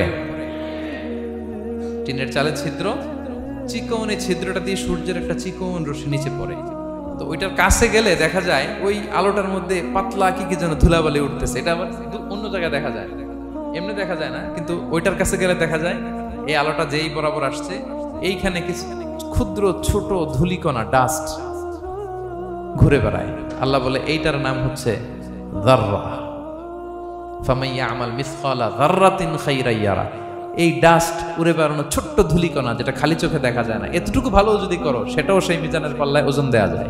টিনের চালে ছিদ্র, চিকন এই ছিদ্রটা দিয়ে সূর্যের একটা চিকন রশ্মি নিচে পড়ে। তো ওইটার কাছে গেলে দেখা যায় ওই আলোটার মধ্যে পাতলা কি কি যেন ধুলাবালি উঠতেছে। এটা আবার অন্য জায়গায় দেখা যায়, এমনি দেখা যায় না, কিন্তু ওইটার কাছে গেলে দেখা যায় এই আলোটা যেই বরাবর আসছে, এইখানে কিছু ক্ষুদ্র ছোট ধূলিকণা, ডাস্ট ঘুরে বেড়ায়। আল্লাহ বলে এইটার নাম হচ্ছে যাররা। ফামাইয়া আমাল মিসকালা যাররাতিন খায়রান ইয়ারা, এই ডাস্ট উড়ে বেড়ানো ছোট্ট ধূলিকণা যেটা খালি চোখে দেখা যায় না, এতটুকু ভালো যদি করো সেটাও সেই মিজানের পাল্লায় ওজন দেয়া যায়।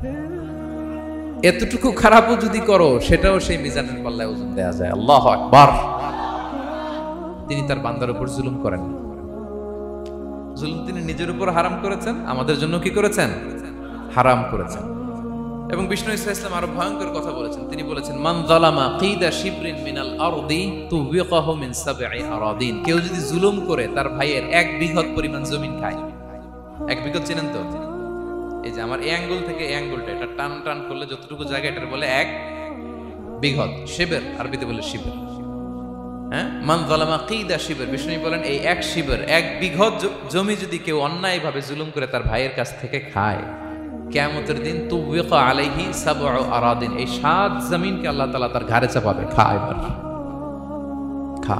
এতটুকু খারাপও যদি করো সেটাও সেই মিজানের পাল্লায় ওজন দেয়া যায়। আল্লাহু আকবার। তিনি তার বান্দার উপর জুলুম করেন না। জুলুম তিনি নিজের উপর হারাম করেছেন, আমাদের জন্য কি করেছেন? হারাম করেছেন। এবং বিষ্ণু ইসলাম আরো ভয়ঙ্কর কথা বলেছেন। তিনি বলেছেন, মান যালামা কিদা শিবরিন মিনাল আরদি তুবিকাহু মিন সাবঈ আরাদিন, কেউ যদি জুলুম করে তার ভাইয়ের 1 বিঘত পরিমাণ জমিন খায়। 1 বিঘত চেনেন তো? এই যে আমার এই আঙ্গুল থেকে এই আঙ্গুলটা, এটা টান টান করলে যতটুকু জায়গা, এটার বলে 1 বিঘত। শিবের আরবিতে বলে শিবের। হ্যাঁ, মান যালামা কিদা শিবর, বিষ্ণু বলেন এই এক শিবর, এক বিঘত জমি যদি কেউ অন্যায়ভাবে জুলুম করে তার ভাইয়ের কাছ থেকে খায়, কিয়ামতের দিন তুবিকা আলাইহি সাবউ আরাদিন, এই 7 জমিনকে আল্লাহ তাআলা তার ঘাড়ে চাপাবে, খা এবার খা।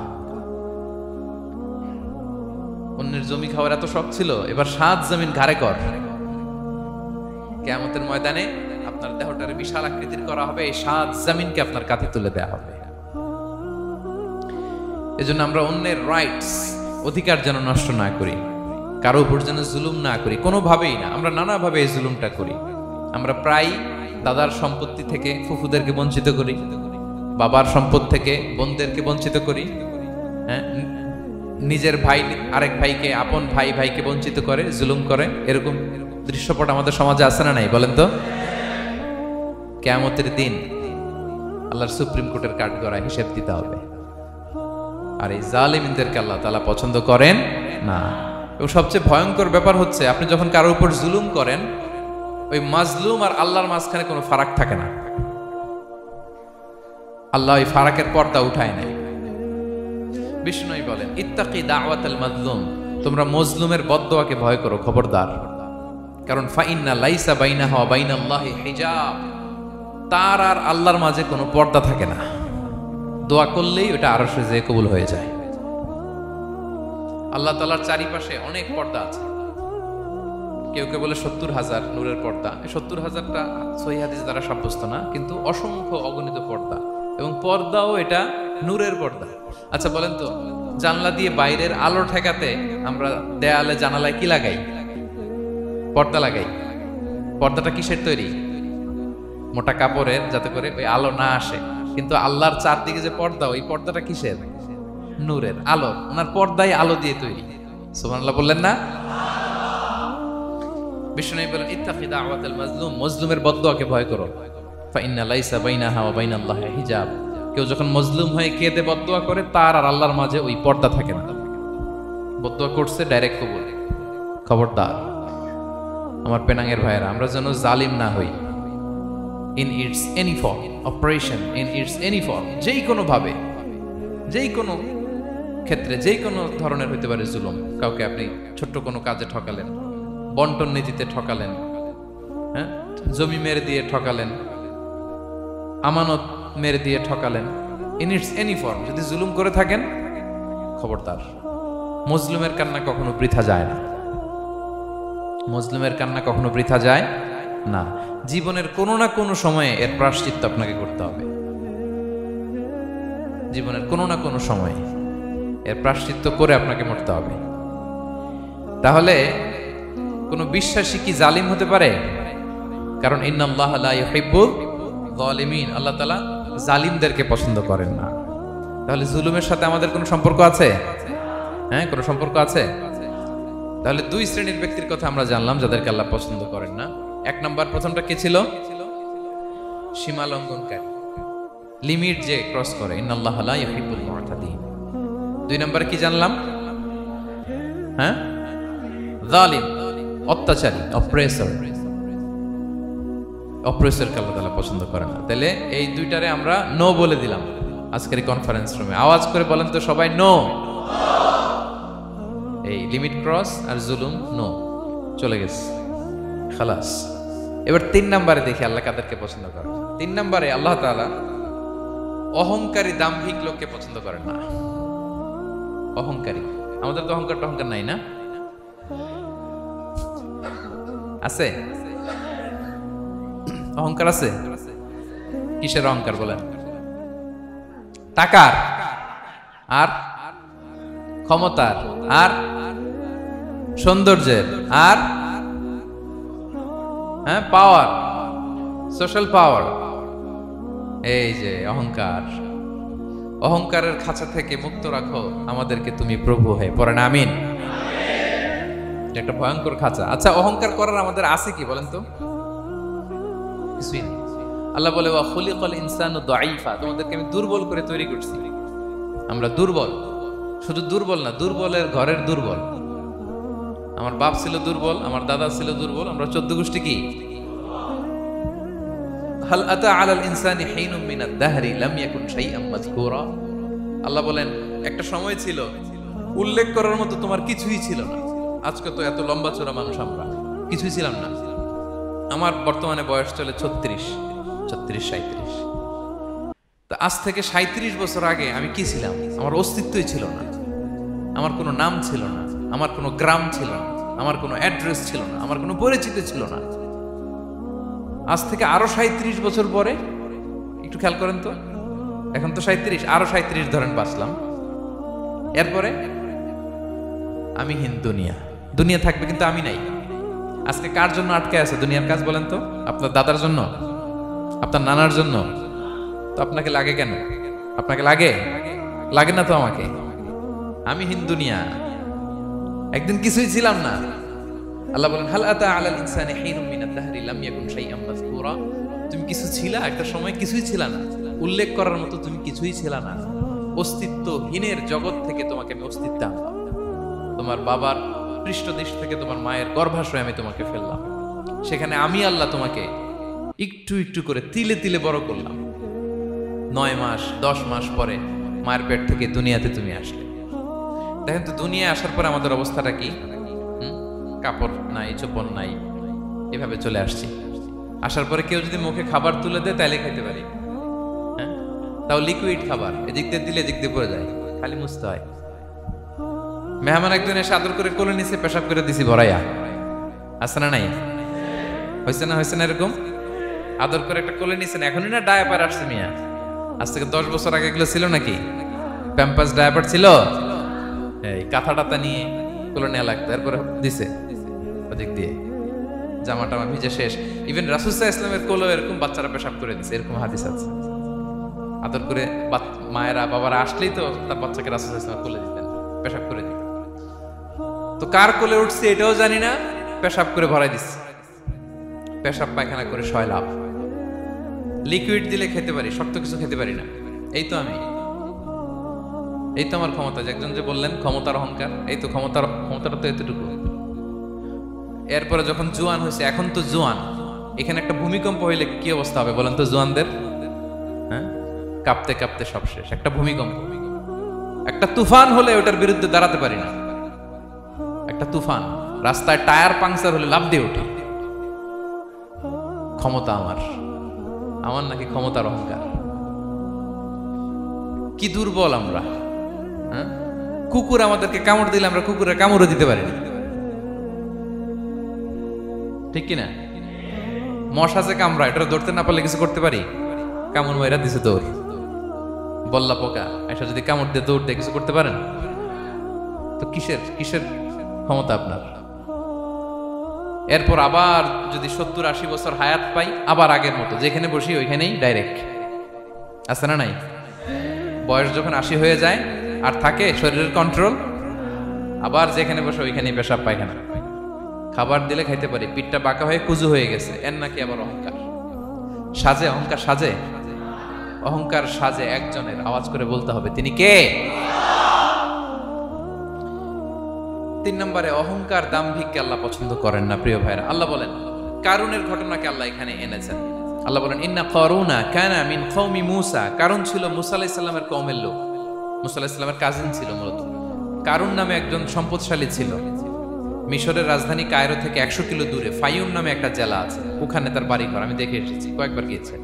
অন্যের জমি খাওয়ার এত শখ ছিল, এবার 7 জমিন ঘাড়ে কর। কিয়ামতের ময়দানে আপনার দেহটারে বিশাল আকৃতির করা হবে, এই 7 জমিনকে আপনার কাঁধে তুলে দেয়া হবে। এজন্য আমরা অন্যের রাইটস, অধিকার যেন নষ্ট না করি, কারো উপর যেন জুলুম না করি, কোনোভাবেই না। আমরা নানাভাবে এই জুলুমটা করি। আমরা প্রায় দাদার সম্পত্তি থেকে ফুফুদেরকে বঞ্চিত করি, বাবার সম্পদ থেকে বোনদেরকে বঞ্চিত করি, হ্যাঁ, নিজের ভাই আরেক ভাইকে, আপন ভাই ভাইকে বঞ্চিত করে, জুলুম করে। এরকম দৃশ্যপট আমাদের সমাজে আছে না নাই বলেন তো? কিয়ামতের দিন আল্লাহর সুপ্রিম কোর্টের কাঠগড়ায় হিসেব দিতে হবে। আর এই জালিমদেরকে আল্লাহ তাআলা পছন্দ করেন না। এবং সবচেয়ে ভয়ঙ্কর ব্যাপার হচ্ছে, আপনি যখন কারোর উপর জুলুম করেন, ওই মাজলুম আর আল্লাহর মাঝখানে কোনো ফারাক থাকে না। আল্লাহ ওই ফারাকের পর্দা উঠায় নাই। বিষ্ণু বলেন ইত্তাকি দাওয়াতাল মাজলুম, তোমরা মজলুমের বদদোয়াকে ভয় করো, খবরদার। কারণ ফাইন্না লাইসা বাইনাহা ওয়া বাইনাল্লাহি হিজাব, তার আর আল্লাহর মাঝে কোনো পর্দা থাকে না। দোয়া করলেই ওটা আরশে যেয়ে কবুল হয়ে যায়। আল্লাহ তাআলার চারিপাশে অনেক পর্দা আছে। কেউ কেউ বলে 70,000 নূরের পর্দা। 70,000টা সহিহ হাদিস দ্বারা সাব্যস্ত না, কিন্তু অসংখ্য অগণিত পর্দা, এবং পর্দাও এটা নূরের পর্দা। আচ্ছা বলেন তো, জানলা দিয়ে বাইরের আলো ঠেকাতে আমরা দেয়ালে জানালায় কি লাগাই? পর্দা লাগাই। পর্দাটা কিসের তৈরি? মোটা কাপড়ের, যাতে করে ওই আলো না আসে। কিন্তু আল্লাহর চারদিকে যে পর্দা, ওই পর্দাটা কিসের? নূরের আলো। ওনার পর্দাই আলো দিয়ে তৈরি। সুবহানাল্লাহ বললেন না? বিষ্ণু বলেন ইত্তাকি দাওয়াতাল মাজলুম, মজলুমের বদদোয়াকে ভয় করো। ফাইন্না লাইসা বাইনাহা ওয়া বাইনাল্লাহি হিজাব, কেউ যখন মজলুম হয়ে কেঁদে বদদোয়া করে, তার আর আল্লাহর মাঝে ওই পর্দা থাকে না। বদদোয়া করছে, ডাইরেক্ট কবুল। খবরদার আমার পেনাঙ্গের ভাইয়েরা, আমরা যেন জালিম না হই। In its any form, operation in its any form, যেই কোনো ভাবে, যেই কোনো ক্ষেত্রে, যেই কোনো ধরনের হইতে পারে জুলুম। কাউকে আপনি ছোট্ট কোনো কাজে ঠকালেন, বন্টন নীতিতে ঠকালেন, হ্যাঁ, জমি মেরে দিয়ে ঠকালেন, আমানত মেরে দিয়ে ঠকালেন, ইন ইটস এনি ফর্ম যদি জুলুম করে থাকেন, খবরদার। মজলুমের কান্না কখনো বৃথা যায় না। মজলুমের কান্না কখনো বৃথা যায় না। জীবনের কোনো না কোনো সময়ে এর প্রায়শ্চিত্ত আপনাকে করতে হবে। জীবনের কোনো না কোনো সময়ে এর প্রায়শ্চিত্ত করে আপনাকে মরতে হবে। তাহলে কোনো বিশ্বাসী কি জালিম হতে পারে? কারণ ইন্নাল্লাহা লা ইউহিব্বুল যালিমিন, আল্লাহ তাআলা জালিমদেরকে পছন্দ করেন না। তাহলে জুলুমের সাথে আমাদের কোনো সম্পর্ক আছে? হ্যাঁ, কোনো সম্পর্ক আছে। তাহলে 2 শ্রেণীর ব্যক্তির কথা আমরা জানলাম যাদেরকে আল্লাহ পছন্দ করেন না। 1 নাম্বার, প্রথমটা কে ছিল? সীমা লঙ্ঘনকারী, লিমিট যে ক্রস করে, ইন্নাল্লাহা লা ইউহিব্বুল মু'তাদিন। 2 নাম্বার কি জানলাম? হ্যাঁ, জালিম, অত্যাচারী, অপ্রেসরকে আল্লাহ তাআলা পছন্দ করে না। তাহলে এই দুইটারে আমরা নো বলে দিলাম আজকের এই কনফারেন্স রুমে। আওয়াজ করে বলেন তো সবাই, নো। এই লিমিট ক্রস আর জুলুম, নো, চলে গেছে, খালাস। এবার 3 নম্বরে দেখি আল্লাহ কাদেরকে পছন্দ করেন। 3 নম্বরে আল্লাহ তাআলা অহংকারী, দাম্ভিক লোককে পছন্দ করেন না। অহংকারী, আমাদের তো অহংকার নাই না? আছে অহংকার? আছে। কিসের অহংকার বলেন? টাকার, আর ক্ষমতার, আর সৌন্দর্যের, আর হ্যাঁ পাওয়ার, সোশ্যাল পাওয়ার। এই যে অহংকার, অহংকারের খাঁচা থেকে মুক্ত রাখো আমাদেরকে তুমি প্রভু হয়ে। পড়েন আমিন। একটা ভয়ঙ্কর খাঁচা। আচ্ছা, অহংকার করার আমাদের আছে কি বলেন তো? কিছুই নেই। আল্লাহ বলে ওয়া খুলিকাল ইনসানু দাঈফা, তোমাদেরকে আমি দুর্বল করে তৈরি করছি। আমরা দুর্বল, শুধু দুর্বল না, দুর্বলের ঘরের দুর্বল। আমার বাপ ছিল দুর্বল, আমার দাদা ছিল দুর্বল, আমরা 14 গোষ্ঠী কি? হাল আতা আলাল ইনসানি হিনুম মিনাদ দাহরি লাম ইয়াকুন শাইআম মাযকুরা। আল্লাহ বলেন একটা সময় ছিল উল্লেখ করার মতো তোমার কিছুই ছিল না। আজকে তো এত লম্বা চোরা মানুষ, আমরা কিছুই ছিলাম না। আমার বর্তমানে বয়স চলে 36, 37। তো আজ থেকে 37 বছর আগে আমি কি ছিলাম? আমার অস্তিত্বই ছিল না, আমার কোনো নাম ছিল না, আমার কোনো গ্রাম ছিল না, আমার কোনো অ্যাড্রেস ছিল না, আমার কোনো পরিচিতি ছিল না। আজ থেকে আরো 37 বছর পরে একটু খেয়াল করেন তো, এখন তো 37, আরো 37 ধরেন বাঁচলাম, এরপরে আমি দুনিয়া দুনিয়া থাকবে কিন্তু আমি নাই। আজকে কার জন্য আটকে আছে দুনিয়ার কাজ বলেন তো? আপনার দাদার জন্য, আপনার নানার জন্য। তো আপনাকে লাগে কেন? আপনাকে লাগে না তো আমাকে। আমি দুনিয়া, একদিন কিছুই ছিলাম না। আল্লাহ বলেন হাল আতা আলাল ইনসানি হিনুম মিনাদ দাহরি লাম ইয়াকুন শাইআম মাযকুরা। তুমি কিছু ছিলা, একটা সময় কিছুই ছিল না, উল্লেখ করার মতো তুমি কিছুই ছিল না। অস্তিত্বহীনের জগৎ থেকে তোমাকে আমি অস্তিত্ব আনলাম। তোমার বাবার পৃষ্ঠদেশ থেকে তোমার মায়ের গর্ভাশয়ে আমি তোমাকে ফেললাম। সেখানে আমি আল্লাহ তোমাকে একটু একটু করে তিলে তিলে বড় করলাম। 9 মাস 10 মাস পরে মায়ের পেট থেকে দুনিয়াতে তুমি আসলে। দেখেন তো দুনিয়ায় আসার পরে আমাদের অবস্থাটা কি? কাপড় নাই, চোপড় নাই, এভাবে চলে আসছি। আসার পরে কেউ যদি মুখে খাবার তুলে দেয় তাইলে খাইতে পারি, হ্যাঁ, তাও লিকুইড খাবার, এদিক দিয়ে দিলে এদিক দিয়ে পড়ে যায়, খালি মুছতে হয়। মেহমান একজন এসে আদর করে কোলে নিচে পেশাব করে দিছি ভরাইয়া, আছে না নাই? হয়েছে না এরকম? আদর করে একটা কোলে নিছেন, এখনই না ডায়াপার আসছে মিয়া। আজ থেকে 10 বছর আগে এগুলো ছিল নাকি? প্যাম্পাস ডায়াপার ছিল, এই কাঁথা টাথা নিয়ে কোলে নেওয়া লাগতো, এরপরে দিছে ওদিক দিয়ে জামা টামা ভিজে শেষ। ইভেন রাসূল সাল্লাল্লাহু আলাইহি ওয়াসাল্লামের কোলেও এরকম বাচ্চারা পেশাব করে দিছে, এরকম হাদিস আছে। আদর করে মায়েরা বাবারা আসলেই তো তার বাচ্চাকে রাসূল সাল্লাল্লাহু আলাইহি ওয়াসাল্লাম কোলে দিতেন, পেশাব করে দিতেন। তো কার কোলে উঠছে এটাও জানি না, পেশাব করে ভরাই দিচ্ছে। পেশাব পায়খানা করে 6 লাভ। লিকুইড দিলে খেতে পারি, শক্ত কিছু খেতে পারি না। এই তো আমি, এই তো আমার ক্ষমতা। একজন যে বললেন ক্ষমতার অহংকার, এই তো ক্ষমতাটা তো এতটুকু। এরপরে যখন জোয়ান হয়েছে, এখন তো জোয়ান, এখানে একটা ভূমিকম্প হইলে কি অবস্থা হবে বলেন তো জোয়ানদের? হ্যাঁ, কাঁপতে কাঁপতে সব শেষ। একটা ভূমিকম্প, একটা তুফান হলে ওটার বিরুদ্ধে দাঁড়াতে পারি না। একটা তুফান, রাস্তায় টায়ার পাংচার হলে লাফ দিয়ে ওঠে। ক্ষমতা আমার নাকি ক্ষমতার অহংকার? কি দুর্বল আমরা, হ্যাঁ? কুকুর আমাদেরকে কামড় দিলে আমরা কুকুরের কামড়ও দিতে পারি না, ঠিক কিনা? মশা যে কামড়া, এটা ধরতে না পারলে কিছু করতে পারি? কামড় মাইরা দিছে দৌড়। বল্লা পোকা এসে যদি কামড় দিয়ে দৌড় দিয়ে কিছু করতে পারেন? তো কিসের ক্ষমতা আপনার? এরপর আবার যদি 70-80 বছর হায়াত পাই, আবার আগের মতো যেখানে বসি ওইখানেই ডাইরেক্ট, আছে না নাই? বয়স যখন 80 হয়ে যায় আর থাকে শরীরের কন্ট্রোল, আবার যেখানে বসে ওইখানেই পেশাব পায়খানা। খাবার দিলে খাইতে পারি, পিঠটা বাঁকা হয়ে কুজু হয়ে গেছে, এর নাকি আবার অহংকার সাজে? অহংকার সাজে একজনের, আওয়াজ করে বলতে হবে তিনি কে? 3 নম্বরে অহংকার দাম্ভিককে আল্লাহ পছন্দ করেন না। প্রিয় ভাইরা, আল্লাহ বলেন কারুনের ঘটনাকে আল্লাহ এখানে এনেছেন। আল্লাহ বলেন ইন্না কারুনা কানা মিন কওমি মূসা। কারুন ছিল মুসা আলাইহিস সালামের কওমের লোক, মুসা আলাইহিস সালামের কাজিন ছিল মূলত। কারুন নামে একজন সম্পদশালী ছিল। মিশরের রাজধানী কায়রো থেকে 100 কিলো দূরে ফাইয়ুম নামে একটা জেলা আছে, ওখানে তার বাড়ি ঘর। আমি দেখে এসেছি, কয়েকবার গিয়েছি।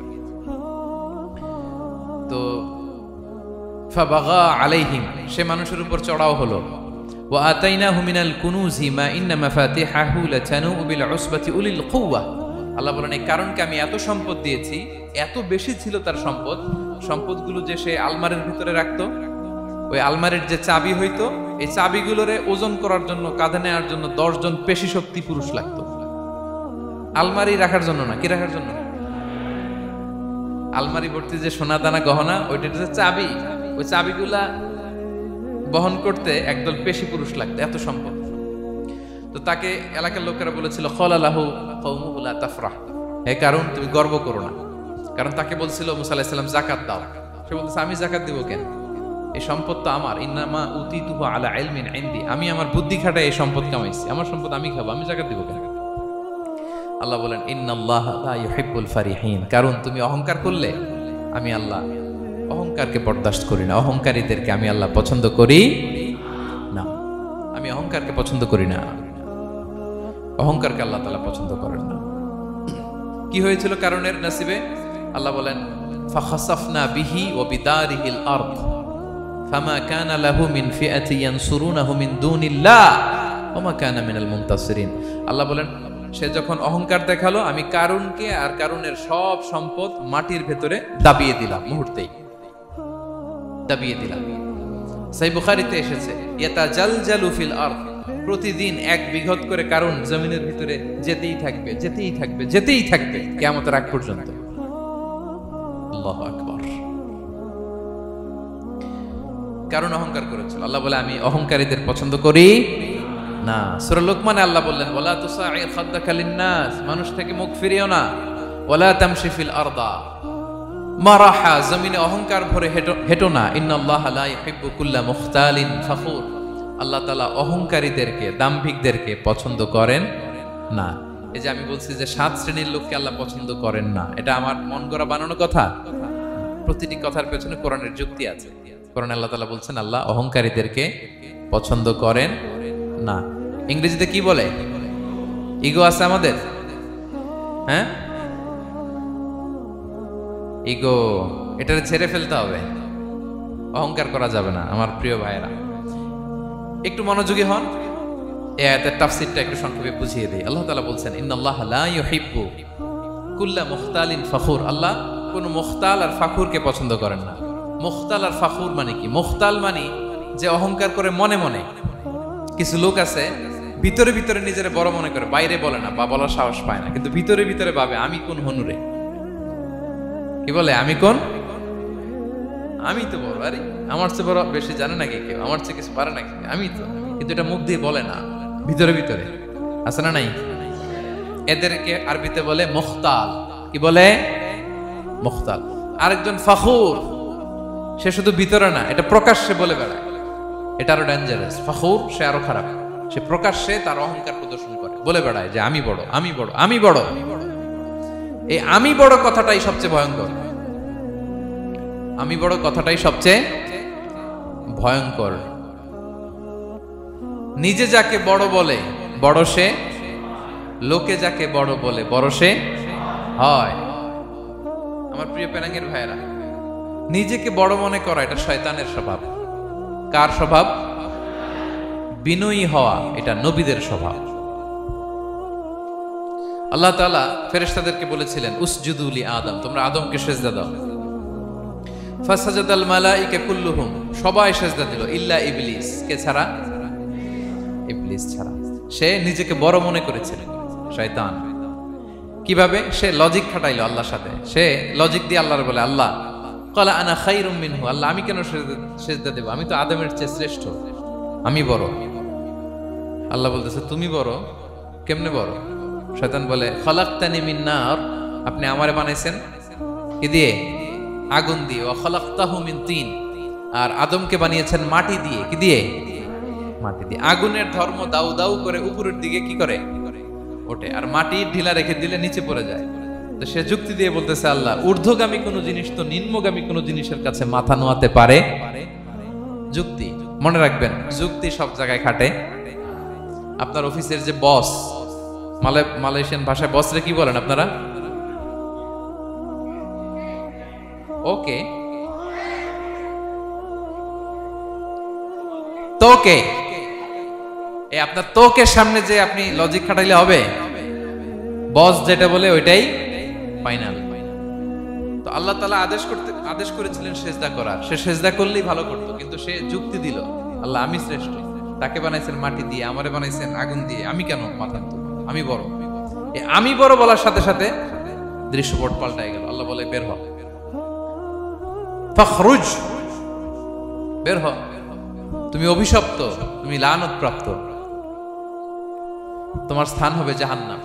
তো ফাবাগা আলাইহিম, সে মানুষের উপর চড়াও হলো। ওয়া আতাইনাহু মিনাল কুনুজি মা ইন্না মাফাতিহাহু লাতানু বিল উসবাতি উলিল কুওয়া। আল্লাহ বলেন এই কারণকে আমি এত সম্পদ দিয়েছি, এত বেশি ছিল তার সম্পদগুলো যে সে আলমারির ভিতরে রাখতো। ওই আলমারির যে চাবি হইতো, এই চাবিগুলোরে ওজন করার জন্য, কাঁধে নেওয়ার জন্য 10 জন পেশি শক্তি পুরুষ লাগতো। আলমারি রাখার জন্য না, কি রাখার জন্য? আলমারি ভর্তি যে সোনা দানা গহনা, ওইটার যে চাবি, ওই চাবিগুলা বহন করতে একদল পেশি পুরুষ লাগতো, এত সম্পদ। তো তাকে এলাকার লোকেরা বলেছিল খলালাহু কওমুহু লা তাফরাহ, হে কারণ তুমি গর্ব করো না। কারণ তাকে বলছিল মুসা আলাইহিস সালাম যাকাত দাও। সে বলতেছে আমি যাকাত দিব কেন? এই সম্পদ তো আমার। ইন্নামা উতিতুহু আলা ইলমিন ইনদি, আমি আমার বুদ্ধি খাটায় এই সম্পদ কামাইছি, আমার সম্পদ আমি খাবো, আমি যাকাত দিব কেন? আল্লাহ বলেন ইন্নাল্লাহা লা ইউহিব্বুল ফারিহিন। কারণ তুমি অহংকার করলে আমি আল্লাহ অহংকারকে বরদাস্ত করি না, অহংকারীদেরকে আমি আল্লাহ পছন্দ করি না। আমি অহংকারকে পছন্দ করি না, অহংকারকে আল্লাহ তাআলা পছন্দ করেন না। কি হয়েছিল কারণের নসিবে? আল্লাহ বলেন ফাখাসাফনা বিহি ওয়া বিদারিহিল আরদ ফামা কানা লাহু মিন ফিআতি ইয়ানসুরুনাহু মিন দুনিল্লাহ ওয়া মা কানা মিনাল মুনতাসিরিন। আল্লাহ বলেন সে যখন অহংকার দেখালো, আমি কারুনকে আর কারুনের সব সম্পদ মাটির ভেতরে দাবিয়ে দিলাম, মুহূর্তেই দাবিয়ে দিলাম। সহিহ বুখারীতে এসেছে ইয়াতাজালজালু ফিল আরদ, প্রতিদিন 1 বিঘত করে কারুন জমিনের ভিতরে যেতেই থাকবে, যেতেই থাকবে, যেতেই থাকবে কিয়ামতের আগ পর্যন্ত। আল্লাহু আকবার। কারণ অহংকার করেছিল। আল্লাহ বলে আমি অহংকারীদের পছন্দ করি না। সূরা লোকমানে আল্লাহ বললেন ওয়ালা তুসাইর খাদ্দাকা লিন্নাস, মানুষ থেকে মুখ ফিরিও না। ওয়ালা তামশি ফিল আরদা মারাহা, জমিনে অহংকার ভরে হেঁটো না। ইন্নাল্লাহা লা ইউহিব্বু কুল্লা মুখতালিন ফখুর, আল্লাহ তাআলা অহংকারীদেরকে, দাম্ভিকদেরকে পছন্দ করেন না। এই যে আমি বলছি যে 7 শ্রেণীর লোককে আল্লাহ পছন্দ করেন না, এটা আমার মন গড়া বানানো কথা? প্রতিটি কথার পেছনে কোরআনের যুক্তি আছে। কোরআনে আল্লাহ তাআলা বলছেন আল্লাহ অহংকারীদেরকে পছন্দ করেন না। ইংরেজিতে কি বলে? ইগো আছে আমাদের, হ্যাঁ ইগো, এটারে ছেড়ে ফেলতে হবে, অহংকার করা যাবে না। আমার প্রিয় ভাইয়েরা একটু মনোযোগী হন, এই আয়াতের তাফসীরটা একটু সংক্ষেপে বুঝিয়ে দেই। আল্লাহ তাআলা বলছেন ইন্নাল্লাহা লা ইউহিব্বু কুল্লা মুখতালিন ফখুর, আল্লাহ কোন মুখতাল আর ফাখুরকে পছন্দ করেন না। মুখতাল আর ফাখুর মানে কি? মুখতাল মানে যে অহংকার করে মনে মনে। কিছু লোক আছে ভিতরে ভিতরে নিজেরে বড় মনে করে, বাইরে বলে না বা বলার সাহস পায় না, কিন্তু ভিতরে ভিতরে ভাবে আমি কোন হনুরে, কি বলে আমি কোন, আমি তো বড়, আরে আমার চেয়ে বড় বেশি জানে নাকি কেউ, আমার চেয়ে কিছু পারে নাকি, আমি তো, কিন্তু এটা মুখ দিয়ে বলে না, ভিতরে ভিতরে আছে না নাই? এদেরকে আরবিতে বলে মুখতাল। কি বলে? মুখতাল। আরেকজন ফাখুর, সে শুধু ভিতরে না, এটা প্রকাশ্যে বলে বেড়ায়, এটা আরো ডেঞ্জারাস। ফাখুর সে আরো খারাপ, সে প্রকাশ্যে তার অহংকার প্রদর্শন করে, বলে বেড়ায় যে আমি বড়, আমি বড়, আমি বড়। এই আমি বড় কথাটাই সবচেয়ে ভয়ঙ্কর। আমি বড় কথাটাই সবচেয়ে ভয়ঙ্কর। নিজে যাকে বড় বলে বড় সে, লোকে যাকে বড় বলে বড় সে হয়। আমার প্রিয় পেনাঙ্গের ভাইয়েরা, নিজেকে বড় মনে করা এটা শয়তানের স্বভাব। কার স্বভাব? বিনয়ী হওয়া এটা নবীদের স্বভাব। আল্লাহ তাআলা ফেরেশতাদেরকে বলেছিলেন উসজুদু লি আদম, তোমরা আদমকে সিজদা দাও। ফাসাজাদাল মালাইকা কুল্লুহুম, সবাই সিজদা দিল ইল্লা ইবলিস, কে ছাড়া? ইবলিস ছাড়া। সে নিজেকে বড় মনে করেছিল, শয়তান। কিভাবে? সে লজিক খাটাইলো আল্লাহর সাথে। সে লজিক দিয়ে আল্লাহর বলে আল্লাহ ক্বালা আনা খায়রুম মিনহু, আল্লাহ আমি কেন সিজদা দেব, আমি তো আদমের চেয়ে শ্রেষ্ঠ, আমি বড়। আল্লাহ বলতেছে তুমি বড়, কেমনে বড়? শয়তান বলে খলাকতানি মিন নার, আপনি আমারে বানাইছেন কি দিয়ে? আগুন দিয়ে। ওয়া খলাকতাহু মিন তিন, আর আদমকে বানিয়েছেন মাটি দিয়ে। কি দিয়ে? মাটি দিয়ে। আগুনের ধর্ম দাউ দাউ করে উপরের দিকে কি করে? ওঠে, আর মাটি ঢিলা রেখে দিলে নিচে পড়ে যায়। তো সে যুক্তি দিয়ে বলতেছে আল্লাহ ঊর্ধ্বগামী কোনো জিনিস তো নিম্নগামী কোনো জিনিসের কাছে মাথা নোয়াতে পারে? যুক্তি, মনে রাখবেন যুক্তি সব জায়গায় খাটে। আপনার অফিসের যে বস, মালয়েশিয়ান ভাষায় বসরে কি বলেন আপনারা? ওকে, তোকে। এই আপনার তোকের সামনে যে আপনি লজিক খাটাইলে হবে? বস যেটা বলে ওইটাই ফাইনাল। তো আল্লাহ তাআলা আদেশ করেছিলেন সেজদা করার, সে সেজদা করলেই ভালো করতো, কিন্তু সে যুক্তি দিল আল্লাহ আমি শ্রেষ্ঠ, তাকে বানাইছেন মাটি দিয়ে, আমারে বানাইছেন আগুন দিয়ে, আমি কেন মাথা নত, আমি বড়। আমি বড় বলার সাথে সাথে দৃশ্যপট পাল্টাই গেল। আল্লাহ বলে বের হ, ফখরুজ, বের হ, তুমি অভিশপ্ত, তুমি লানত প্রাপ্ত, তোমার স্থান হবে জাহান্নাম।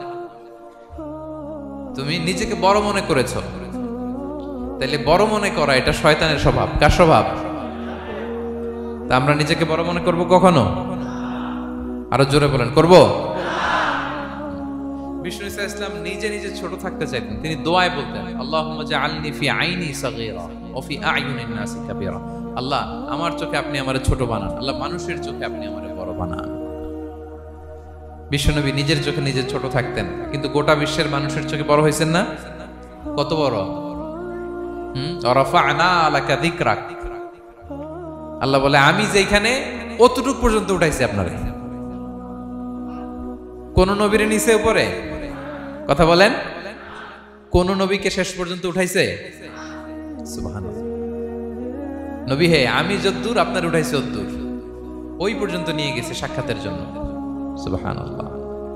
তুমি নিজেকে বড় মনে করেছো, তাইলে বড় মনে করা এটা শয়তানের স্বভাব। কার স্বভাব? তা আমরা নিজেকে বড় মনে করব কখনো? আরো জোরে বলেন, করব? বিষ্ণু ঈসা ইসলাম নিজে নিজে ছোট থাকতে চাইতেন, তিনি দোয়ায় বলতেন আল্লাহুম্মা জাআলনি ফি আইনি সাগীরা ওয়া ফি আ'য়ুনিন নাসি কাবীরা। আল্লাহ আমার চোখে আপনি আমারে ছোট বানান, আল্লাহ মানুষের চোখে আপনি আমারে বড় বানান। বিশ্বনবী নিজের চোখে নিজে ছোট থাকতেন, কিন্তু গোটা বিশ্বের মানুষের চোখে বড় হয়েছেন না? কত বড়! রাফা'না লাকা যিকরাক, আল্লাহ বলে আমি যেখানে অতটুক পর্যন্ত উঠাইছি আপনারে। কোন নবীর নিচে উপরে? কথা বলেন, কোন নবীকে শেষ পর্যন্ত উঠাইছে? সুবহানাল্লাহ। নবী হে আমি যদ্দূর আপনার উঠাইছি অদ্দূর, ওই পর্যন্ত নিয়ে গেছে সাক্ষাতের জন্য। সুবহানাল্লাহ।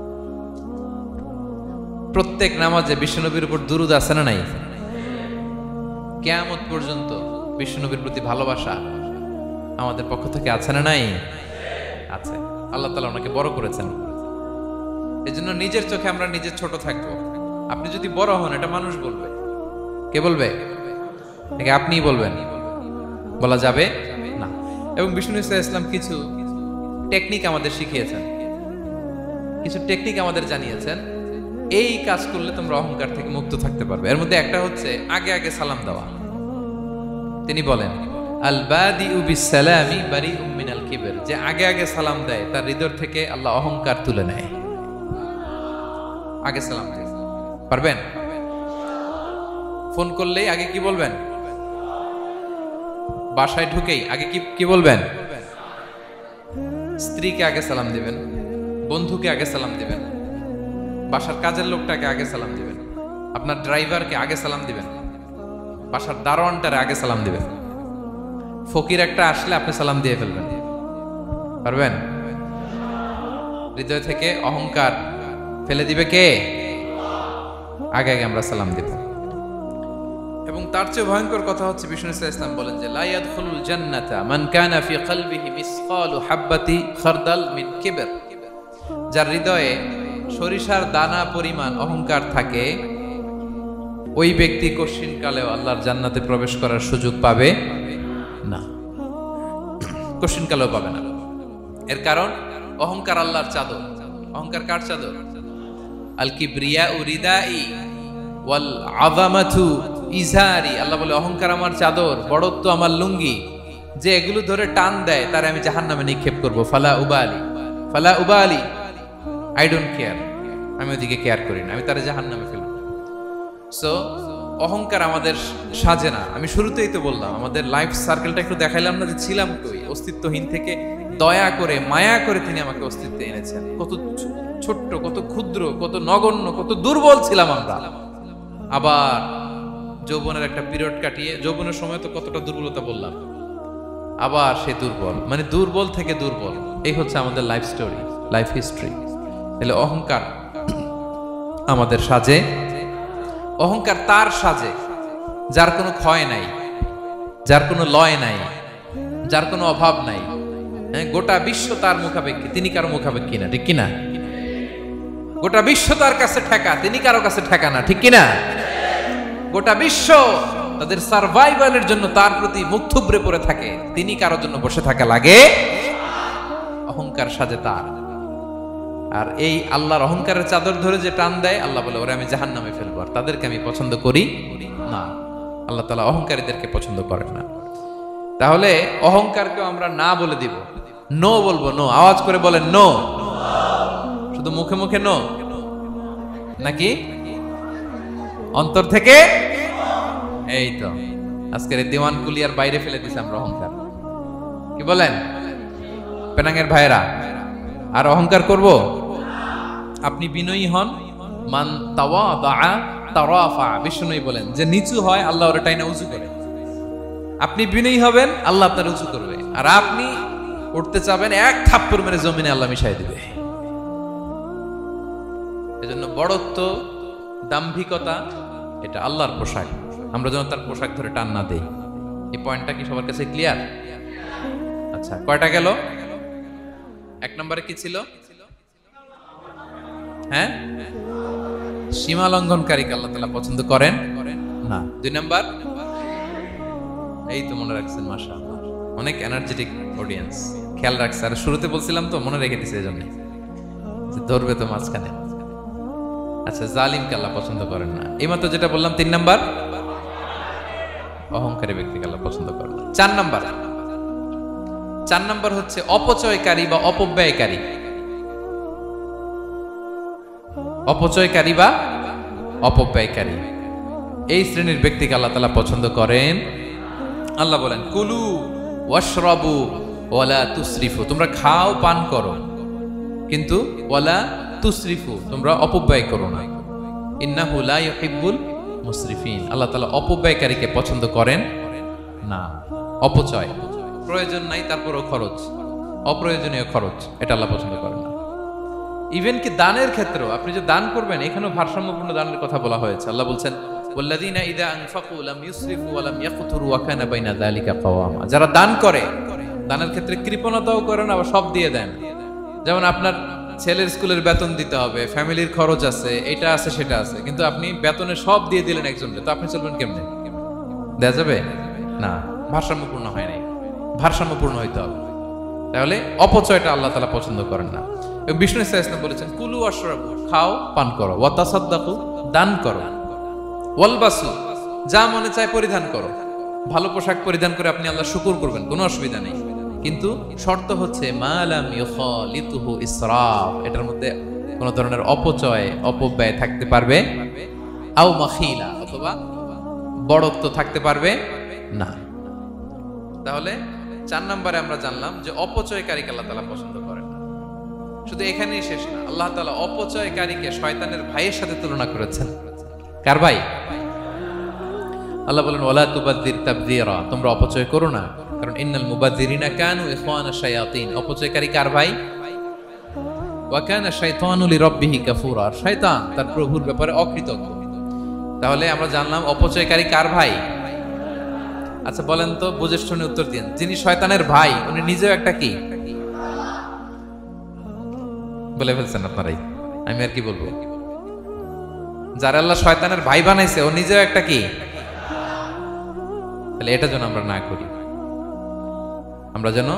প্রত্যেক নামাজে বিশ্বনবীর উপর দুরূদ আছে না নাই? কিয়ামত পর্যন্ত বিশ্বনবীর প্রতি ভালোবাসা আমাদের পক্ষ থেকে আছে না নাই? আছে। আল্লাহ তাআলা ওনাকে বড় করেছেন। এজন্য নিজের চোখে আমরা নিজে ছোট থাকবো। আপনি যদি বড় হন এটা মানুষ বলবে। কে বলবে? নাকি আপনিই বলবেন? বলা যাবে না। এবং বিষ্ণু ঈসা ইসলাম কিছু টেকনিক আমাদের শিখিয়েছেন, কিছু টেকনিক আমাদের জানিয়েছেন, এই কাজ করলে তোমরা অহংকার থেকে মুক্ত থাকতে পারবে। এর মধ্যে একটা হচ্ছে আগে আগে সালাম দেওয়া। তিনি বলেন আল বাদিউ বিসসালামি বারিউম মিনাল কিবর, যে আগে আগে সালাম দেয় তার হৃদয় থেকে আল্লাহ অহংকার তুলে নেয়। আগে সালাম দেয় পারবেন? ফোন করলেই আগে কি বলবেন? বাসায় ঢুকেই আগে কি বলবেন? স্ত্রীকে আগে সালাম দিবেন, বন্ধুকে আগে সালাম দিবেন, বাসার কাজের লোকটাকে আগে সালাম দিবেন, আপনার ড্রাইভারকে আগে সালাম দিবেন, বাসার দারোয়ানটারে আগে সালাম দিবেন। ফকির একটা আসলে আপনি সালাম দিয়ে ফেলবেন। পারবেন? হৃদয় থেকে অহংকার ফেলে দিবে কে? আগে আগে আমরা সালাম দিব। এবং তার চেয়ে ভয়ঙ্কর কথা হচ্ছে বিষ্ণু ঈসা ইসলাম বলেন যে লা ইয়াদখুলুল জান্নাতা মান কানা ফি কলবিহি মিসকালু হাববাতি খারদাল মিন কিবর, যার হৃদয়ে সরিষার দানা পরিমাণ অহংকার থাকে ওই ব্যক্তি কশিনকালেও আল্লাহর জান্নাতে প্রবেশ করার সুযোগ পাবে না। কশিনকালেও পাবে না। এর কারণ অহংকার আল্লাহর চাদর। অহংকার কার চাদর? আল কিবরিয়া রিদাই ওয়াল আযামাতু ইজারি। আল্লাহ বলে অহংকার আমার চাদর, বড়ত্ব আমার লুঙ্গি। যে এগুলো ধরে টান দেয় তারে আমি জাহান্নামে নিক্ষেপ করব। ফালা উবালি, আই ডোন্ট কেয়ার, আমি ওদিকে কেয়ার করি না, আমি তারে জাহান্নামে ফেলব। সো অহংকার আমাদের সাজে না। আমি শুরুতেই তো বললাম আমাদের লাইফ সার্কেলটা একটু দেখাইলাম না যে ছিলাম কই, অস্তিত্বহীন থেকে দয়া করে মায়া করে তিনি আমাকে অস্তিত্বে এনেছেন। কত ছোট্ট, কত ক্ষুদ্র, কত নগণ্য, কত দুর্বল ছিলাম আমরা। আবার যৌবনের একটা পিরিয়ড কাটিয়ে, যৌবনের সময় তো কতটা দুর্বলতা বললাম, আবার সে দুর্বল, মানে দুর্বল থেকে দুর্বল। এই হচ্ছে আমাদের লাইফ স্টোরি, লাইফ হিস্ট্রি। তাহলে অহংকার আমাদের সাজে। অহংকার তার সাজে যার কোনো ক্ষয় নাই, যার কোনো লয় নাই, যার কোনো অভাব নাই। গোটা বিশ্ব তার মুখাপেক্ষী, তিনি কারো মুখাপেক্ষী না, ঠিক কিনা? গোটা বিশ্ব তার কাছে ঠেকা, তিনি কারো কাছে ঠেকা না, ঠিক কিনা? গোটা বিশ্ব তাদের সার্ভাইভালের জন্য তার প্রতি মুখ থুবড়ে পড়ে থাকে, তিনি কারোর জন্য বসে থাকা লাগে। অহংকার সাজে তার। আর এই আল্লাহর অহংকারের চাদর ধরে যে টান দেয়, আল্লাহ বলে ওরা আমি জাহান্নামে ফেলবো, আর তাদেরকে আমি পছন্দ করি না। আল্লাহ তাআলা অহংকারীদেরকে পছন্দ করেন না। তাহলে অহংকারকেও আমরা না বলে দিব, নো বলবো, নো। আওয়াজ করে বলেন নো। শুধু মুখে মুখে নো নাকি অন্তর থেকে? এই তো আজকের দিওয়ান কুলিয়ার বাইরে ফেলে দিছি আমরা অহংকার। কি বলেন পেনাঙ্গের ভাইরা? আর অহংকার করব? আপনি বিনয়ী হন। মান তাওয়াদা তারাফা, বিষ্ণুই বলেন যে নিচু হয় আল্লাহ ওরে টাইনা উঁচু করে। আপনি বিনয়ী হবেন, আল্লাহ আপনার উঁচু করবে। আর আপনি উঠতে চাবেন, এক থাপ্পড় মেরে জমিনে আল্লাহ মিশাই দিবে। এজন্য বড়ত্ব, দাম্ভিকতা এটা আল্লাহর পোশাক। আমরা যেন তার পোশাক ধরে টান না দেই। এই পয়েন্টটা কি সবার কাছে ক্লিয়ার? আচ্ছা, কয়টা গেল? এক নম্বরে কি ছিল? হ্যাঁ, সীমা লঙ্ঘনকারীকে আল্লাহ তাআলা পছন্দ করেন না। দুই নাম্বার, এই তো মনে রাখছেন, মাশাআল্লাহ, অনেক এনার্জেটিক অডিয়েন্স, খেয়াল রাখছে। আর শুরুতে বলছিলাম তো, মনে রেখে দিছে, এজন্য ধরবে তো মাঝখানে। আচ্ছা, জালিমকে আল্লাহ পছন্দ করেন না। এইমাত্র যেটা বললাম 3 নাম্বার, অহংকারী ব্যক্তিকে আল্লাহ পছন্দ করেন না। 4 নাম্বার হচ্ছে অপচয়কারী বা অপব্যয়কারী। অপচয়কারী বা অপব্যয়কারী, এই শ্রেণীর ব্যক্তিকে আল্লাহ তাআলা পছন্দ করেন। আল্লাহ বলেন কুলু ওয়াশরাবু ওয়ালা তুসরিফু, তোমরা খাও পান করো কিন্তু ওয়ালা তুসরিফু, তোমরা অপব্যয় করো না। ইন্নাহু লা ইউহিব্বুল মুসরিফিন, আল্লাহ তাআলা অপব্যয়কারীকে পছন্দ করেন না। অপচয়, প্রয়োজন নাই তারপরও খরচ, অপ্রয়োজনীয় খরচ, এটা আল্লাহ পছন্দ করেন না। ইভেন কি দানের ক্ষেত্রেও আপনি যে দান করবেন, এখানেও ভারসাম্যপূর্ণ দানের কথা বলা হয়েছে। আল্লাহ বলছেন ওয়াল্লাযীনা ইযা আনফাকু লাম ইউসরিফু ওয়া লাম ইয়াকতুরু ওয়া কানা বাইনা যালিকা কাওয়ামা, যারা দান করে, দানের ক্ষেত্রে কৃপণতাও করে না, আবার সব দিয়ে দেন। যেমন আপনার ছেলের স্কুলের বেতন দিতে হবে, ফ্যামিলির খরচ আছে, এটা আছে সেটা আছে, কিন্তু আপনি বেতনে সব দিয়ে দিলেন একজনকে, তো আপনি চলবেন কেমনে? দেয়া যাবে না, ভারসাম্যপূর্ণ হয় নাই, ভারসাম্যপূর্ণ হইতে হবে। তাহলে অপচয়টা আল্লাহ তাআলা পছন্দ করেন না। এবং বিষ্ণু ইসা ইসলাম বলেছেন কুলু ওয়াশরাবু, খাও পান করো, ওয়া তাসাদ্দাকু, দান করো, ওয়ালবাসু, যা মনে চায় পরিধান করো। ভালো পোশাক পরিধান করে আপনি আল্লাহ শুকর করবেন, কোনো অসুবিধা নেই, কিন্তু শর্ত হচ্ছে মা লাম ইউখালিতুহু ইসরাফ, এটার মধ্যে কোনো ধরনের অপচয় অপব্যয় থাকতে পারবে, আও মাখিলা, অথবা বড়ত্ব থাকতে পারবে না। তাহলে 4 নম্বরে আমরা জানলাম যে অপচয়কারীকে আল্লাহ তাআলা পছন্দ করেন না। শুধু এখানেই শেষ না, আল্লাহ তাআলা অপচয়কারীকে শয়তানের ভাইয়ের সাথে তুলনা করেছেন। কার ভাই? আল্লাহ বলেন ওয়ালা তুবাদদির তাবদীরা, তোমরা অপচয় করো না, কারণ ইন্নাল মুবাদদিরিনা কানু ইখওয়ানা শায়াতিন, অপচয়কারী কার ভাই? ওয়া কানা শাইতানু লিরাব্বিহি কাফুরা, শয়তান তার প্রভুর ব্যাপারে অকৃতজ্ঞ। তাহলে আমরা জানলাম অপচয়কারী কার ভাই। আচ্ছা বলেন তো, বুঝে শুনে উত্তর দিন, যিনি শয়তানের ভাই উনি নিজেও একটা কি? বলে ফেলছেন আপনারাই, আমি আর কি বলবো। যারা আল্লাহ শয়তানের ভাই বানাইছে ও নিজেও একটা কি? তাহলে এটা যেন আমরা না করি, আমরা যেন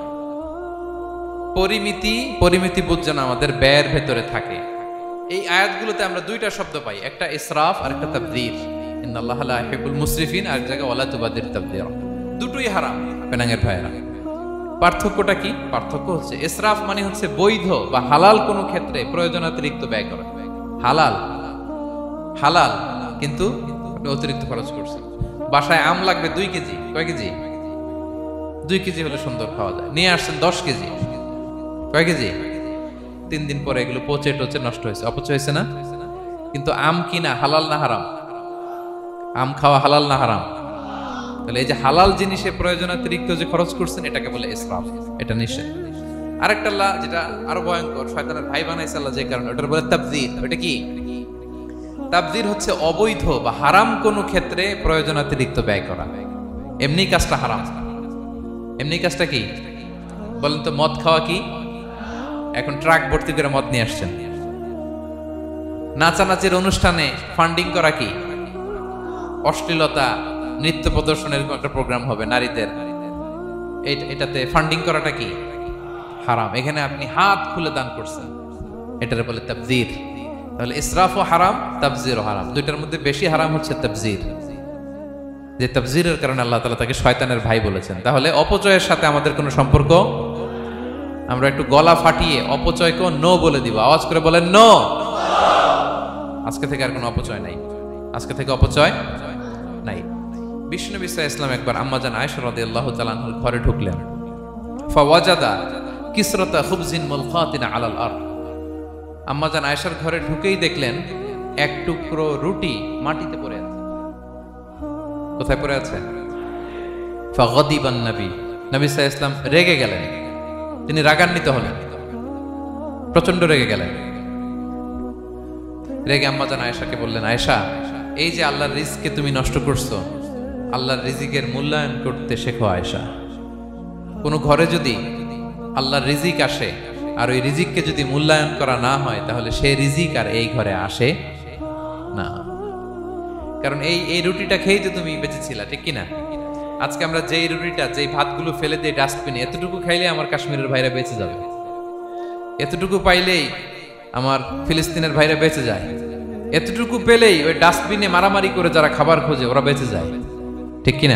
পরিমিতি বোধ যেন আমাদের ব্যয়ের ভেতরে থাকে। এই আয়াতগুলোতে আমরা 2টা শব্দ পাই, একটা ইসরাফ আর একটা তাবযীর। ইন্নাল্লাহা লা ইউহিব্বুল মুসরিফিন, আর জায়গা ওয়ালা তুবাদদির তাবযীরা, দুটোই হারাম পেনাঙ্গের ভাইরা। পার্থক্যটা কি? পার্থক্য হচ্ছে ইসরাফ মানে হচ্ছে বৈধ বা হালাল কোনো ক্ষেত্রে প্রয়োজনাতিরিক্ত ব্যয় করা। হালাল হালাল, কিন্তু আপনি অতিরিক্ত খরচ করছেন। বাসায় আম লাগবে 2 কেজি, কয় কেজি? 2 কেজি হলে সুন্দর খাওয়া যায়, নিয়ে আসছেন 10 কেজি, কয় কেজি? 3 দিন পরে এগুলো পচে টচে নষ্ট হয়েছে, অপচয় হয়েছে না? কিন্তু আম কিনা হালাল না হারাম? আম খাওয়া হালাল না হারাম? তাহলে এই যে হালাল জিনিসে প্রয়োজনাতিরিক্ত যে খরচ করছেন, এটাকে বলে ইসরাফ, এটা নিষেধ। আরেকটা আল্লাহ যেটা আরো ভয়ঙ্কর, শয়তানের ভাই বানাইছে আল্লাহ যে কারণে, ওটার বলে তাবযীর। ওটা কি? তাবযীর হচ্ছে অবৈধ বা হারাম কোনো ক্ষেত্রে প্রয়োজনাতিরিক্ত ব্যয় করা। এমনি কাজটা হারাম। এমনি কাজটা কি বলেন তো? মদ খাওয়া কি? এখন ট্রাক ভর্তি করে মদ নিয়ে আসছেন। নাচানাচির অনুষ্ঠানে ফান্ডিং করা কি? অশ্লীলতা, নৃত্য প্রদর্শনের একটা প্রোগ্রাম হবে নারীদের, এটাতে ফান্ডিং করাটা কি? হারাম। এখানে আপনি হাত খুলে দান করছেন, এটার বলে তাবযীর। তাহলে ইসরাফও হারাম, তাবযীরও হারাম। 2টার মধ্যে বেশি হারাম হচ্ছে তাবযীর, যে তাবযীরের কারণে আল্লাহ তাআলা তাকে শয়তানের ভাই বলেছেন। তাহলে অপচয়ের সাথে আমাদের কোনো সম্পর্ক, আমরা একটু গলা ফাটিয়ে অপচয়কে নো বলে দিব। আওয়াজ করে বলেন নো। আজকে থেকে আর কোনো অপচয় নাই, আজকে থেকে অপচয় নাই। বিষ্ণু ইসলাম একবার আম্মাজান আয়েশা রাদিয়াল্লাহু তাআলা আনহার ঘরে ঢুকলেন। ফাওয়াজাদা কিসরাতা খুবজিন মুলকাতিন আলাল আরদ। আম্মাজান আয়েশার ঘরে ঢুকেই দেখলেন এক টুকরো রুটি মাটিতে পড়ে আছে। কোথায় পড়ে আছে? ফাগাদিবান নবী, নবী সাল্লাল্লাহু আলাইহি ওয়াসাল্লাম রেগে গেলেন, তিনি রাগান্বিত হলেন, প্রচন্ড রেগে গেলেন। রেগে আম্মাজান আয়েশাকে বললেন, আয়েশা, এই যে আল্লাহর রিজকে তুমি নষ্ট করছো, আল্লাহর রিজিকের মূল্যায়ন করতে শেখো আয়েশা। কোনো ঘরে যদি আল্লাহর রিজিক আসে আর ওই রিজিককে যদি মূল্যায়ন করা না হয়, তাহলে সেই রিজিক আর এই ঘরে আসে না। কারণ এই রুটিটা খেয়েই তো তুমি বেঁচেছিলা, ঠিক কিনা? আজকে আমরা যেই রুটিটা, যেই ভাতগুলো ফেলে দিয়ে ডাস্টবিনে, এতটুকু খাইলে আমার কাশ্মীরের ভাইরা বেঁচে যাবে, এতটুকু পাইলেই আমার ফিলিস্তিনের ভাইরা বেঁচে যায়। এতটুকু পেলেই ওই ডাস্টবিনে মারামারি করে যারা খাবার খোঁজে ওরা বেঁচে যায়, ঠিক কিনা?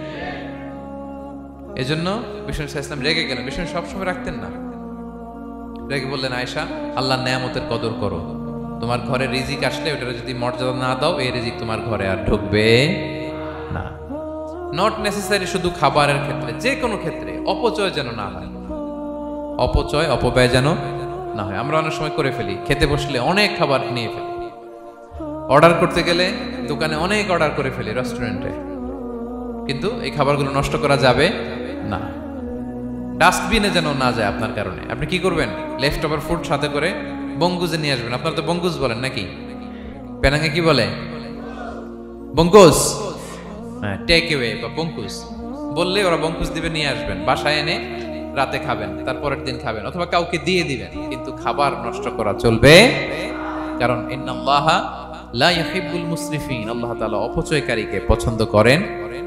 এজন্য বিষ্ণু ইসলাম রেগে গেলেন। বিষ্ণু সবসময় রাখতেন না, রেগে বললেন, আয়েশা, আল্লাহর নেয়ামতের কদর করো। তোমার ঘরে রিজিক আসলে ওটার যদি মর্যাদা না দাও, এই রিজিক তোমার ঘরে আর ঢুকবে না। নট নেসেসারি শুধু খাবারের ক্ষেত্রে, যে কোনো ক্ষেত্রে অপচয় যেন না হয়, অপচয় অপব্যয় যেন না হয়। আমরা অনেক সময় করে ফেলি, খেতে বসলে অনেক খাবার নিয়ে ফেলি, অর্ডার করতে গেলে দোকানে অনেক অর্ডার করে ফেলি, রেস্টুরেন্টে, কিন্তু এই খাবারগুলো নষ্ট করা যাবে না। ডাস্টবিনে যেন না যায় আপনার কারণে। আপনি কি করবেন? লেফট ওভার ফুড সাথে করে বঙ্গুজে নিয়ে আসবেন। আপনারা তো বঙ্গুজ বলেন নাকি? পেনাঙ্গে কি বলে? বঙ্কুজ। হ্যাঁ, টেক অ্যাওয়ে বা বঙ্কুজ বললে ওরা বঙ্কুজ দিবে, নিয়ে আসবেন, বাসায় এনে রাতে খাবেন, তারপরের দিন খাবেন, অথবা কাউকে দিয়ে দিবেন, কিন্তু খাবার নষ্ট করা চলবে। কারণ ইন্নাল্লাহা লা ইউহিব্বুল মুসরিফিন, আল্লাহ তাআলা অপচয়কারীকে পছন্দ করেন।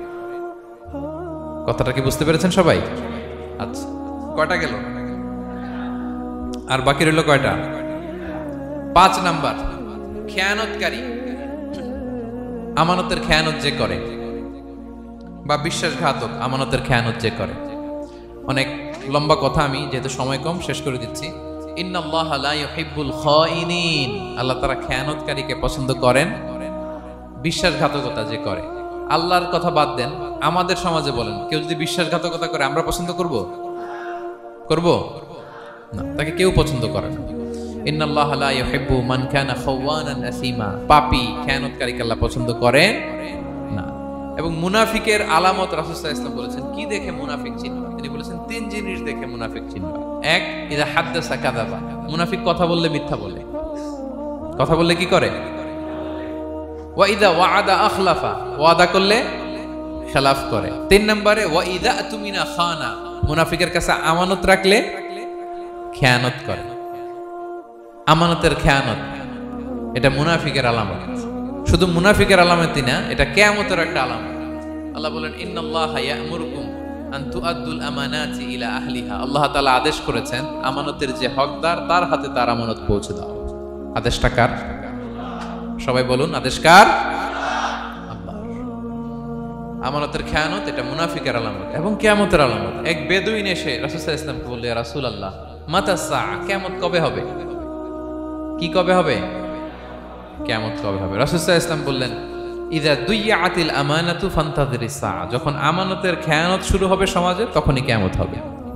কথাটা কি বুঝতে পেরেছেন সবাই? আচ্ছা, কয়টা গেল? আর বাকি রইল কয়টা? 5 নাম্বার, খেয়ানতকারী। আমানতের খেয়ানত যে করে, বা বিশ্বাসঘাতক আমানতের খেয়ানত যে করে। অনেক লম্বা কথা, আমি যেহেতু সময় কম শেষ করে দিচ্ছি। ইন্নাল্লাহা লা ইউহিব্বুল খাইনিন, আল্লাহ তাআলা খেয়ানতকারীকে পছন্দ করেন। বিশ্বাসঘাতকতা যে করে, আল্লাহর কথা বাদ দেন, আমাদের সমাজে বলেন, কেউ যদি বিশ্বাসঘাতকতা করে আমরা পছন্দ করব? করব না, তাকে কেউ পছন্দ করে না। ইন্নাল্লাহা লা ইউহিব্বু মান কানা খাওয়ানান আসিমা, পাপী খেয়ানতকারীকে আল্লাহ পছন্দ করেন না। এবং মুনাফিকের আলামত রাসূল সাল্লাল্লাহু আলাইহি ওয়াসাল্লাম বলেছেন, কি দেখে মুনাফিক চিনবে? তিনি বলেছেন 3 জিনিস দেখে মুনাফিক চিনবে। 1, ইযা হাদাসা কাযাবা, মুনাফিক কথা বললে মিথ্যা বলে। কথা বললে কি করে? ওয়া ইযা ওয়াআদা আখলাফা, ওয়াদা করলে খেলাফ করে। 3 নম্বরে ওয়া ইযা আতুমিনা খানা, মুনাফিকের কাছে আমানত রাখলে খেয়ানত করে। আমানতের খেয়ানত, এটা মুনাফিকের আলামত। শুধু মুনাফিকের আলামতই না, এটা কিয়ামতের একটা আলামত। আল্লাহ বলেন, ইন্নাল্লাহা ইয়া'মুরুকুম আন তুআদ্দুল আমানাতি ইলা আহলিহা, আল্লাহ তাআলা আদেশ করেছেন আমানতের যে হকদার তার হাতে তার আমানত পৌঁছে দাও। আদেশটা কার? সবাই বলুন, আদেশ কার? আল্লাহর। আমানতের খেয়ানত এটা মুনাফিকের আলামত এবং কিয়ামতের আলামত। এক বেদুইন এসে রাসূল সাল্লাল্লাহু আলাইহি ওয়াসাল্লামকে বলল, ইয়া রাসূলুল্লাহ, মাতা সা, কিয়ামত কবে হবে? কি কবে হবে? কিয়ামত কবে হবে? রাসূল সাল্লাল্লাহু আলাইহি ওয়াসাল্লাম বললেন, ইযা দুইয়াতিল আমানাতু ফান্তাযিরিস সা, যখন আমানতের খেয়ানত শুরু হবে সমাজে, তখনই কিয়ামত হবে।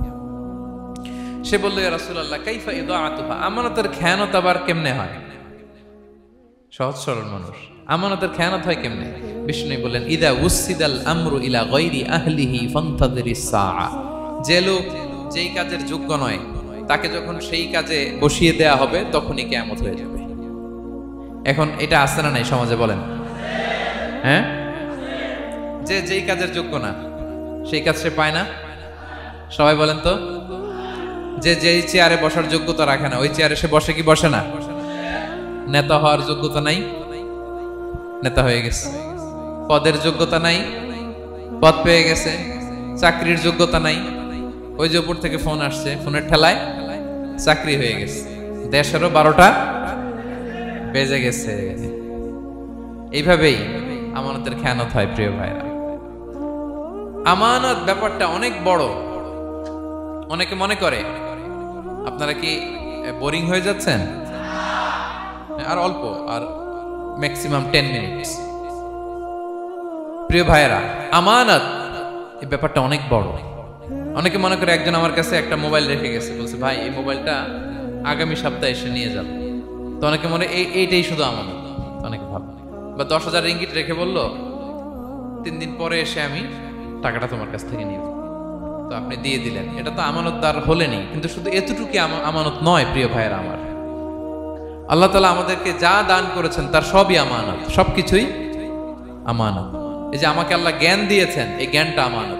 সে বলল, ইয়া রাসূলুল্লাহ, কাইফা ইদাআতুহা, আমানতের খেয়ানত আবার কেমনে হয়? সহজ সরল মানুষ, আমানতের খেয়ানত হয় কেমনে? বিষ্ণু বললেন, ইদা উসিদাল আমরু ইলা গায়রি আহলিহি ফান্তাযিরিস সা, যে লোক যেই কাজের যোগ্য নয় তাকে যখন সেই কাজে বসিয়ে দেয়া হবে তখনই কিয়ামত হয়ে যাবে। এখন এটা আছে না নাই সমাজে? বলেন। হ্যাঁ, যে যেই কাজের যোগ্য না সেই কাজ সে পায় না। সবাই বলেন তো, যে যেই চেয়ারে বসার যোগ্যতা রাখে না ওই চেয়ারে সে বসে কি বসে না? নেতা হওয়ার যোগ্যতা নাই, নেতা হয়ে গেছে। পদের যোগ্যতা নাই, পদ পেয়ে গেছে। চাকরির যোগ্যতা নাই, ওই যে উপর থেকে ফোন আসছে, ফোনের ঠেলায় চাকরি হয়ে গেছে। দেশেরও 12টা বেজে গেছে। এইভাবেই আমানতের খেয়ানত হয়। প্রিয় ভাইরা, আমানত ব্যাপারটা অনেক বড়। অনেকে মনে করে, আপনারা কি বোরিং হয়ে যাচ্ছেন? আর অল্প, আর ম্যাক্সিমাম 10 মিনিটস। প্রিয় ভাইরা, আমানত এই ব্যাপারটা অনেক বড়। অনেকে মনে করে, একজন আমার কাছে একটা মোবাইল রেখে গেছে, বলছে ভাই এই মোবাইলটা আগামী সপ্তাহে এসে নিয়ে যাবে। তো অনেকে মনে এইটাই শুধু আমানত, অনেকে ভাবে। বা 10,000 রিঙ্গিট রেখে বললো 3 দিন পরে এসে আমি টাকাটা তোমার কাছ থেকে নিব। তো আপনি দিয়ে দিলেন, এটা তো আমানতদার হলেনি। কিন্তু শুধু এতটুকু আমানত নয় প্রিয় ভাইয়েরা আমার। আল্লাহ তাআলা আমাদেরকে যা দান করেছেন তার সবই আমানত, সবকিছুই আমানত। এই যে আমাকে আল্লাহ জ্ঞান দিয়েছেন, এই জ্ঞানটা আমানত।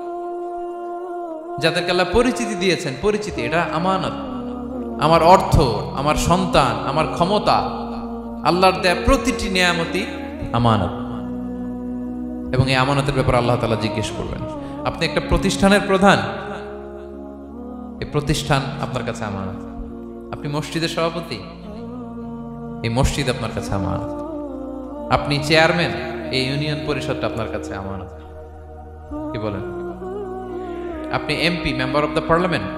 যাদেরকে আল্লাহ পরিচিতি দিয়েছেন, পরিচিতি এটা আমানত। আমার অর্থ, আমার সন্তান, আমার ক্ষমতা, আল্লাহর দেয়া প্রতিটি নিয়ামতই আমানত। এবং এই আমানতের ব্যাপারে আল্লাহ তাআলা জিজ্ঞেস করবেন। আপনি একটা প্রতিষ্ঠানের প্রধান, এই প্রতিষ্ঠান আপনার কাছে আমানত। আপনি মসজিদের সভাপতি, এই মসজিদ আপনার কাছে আমানত, আপনি চেয়ারম্যান, এই ইউনিয়ন পরিষদটা আপনার কাছে আমানত। কি বলেন? আপনি MP, member of the parliament,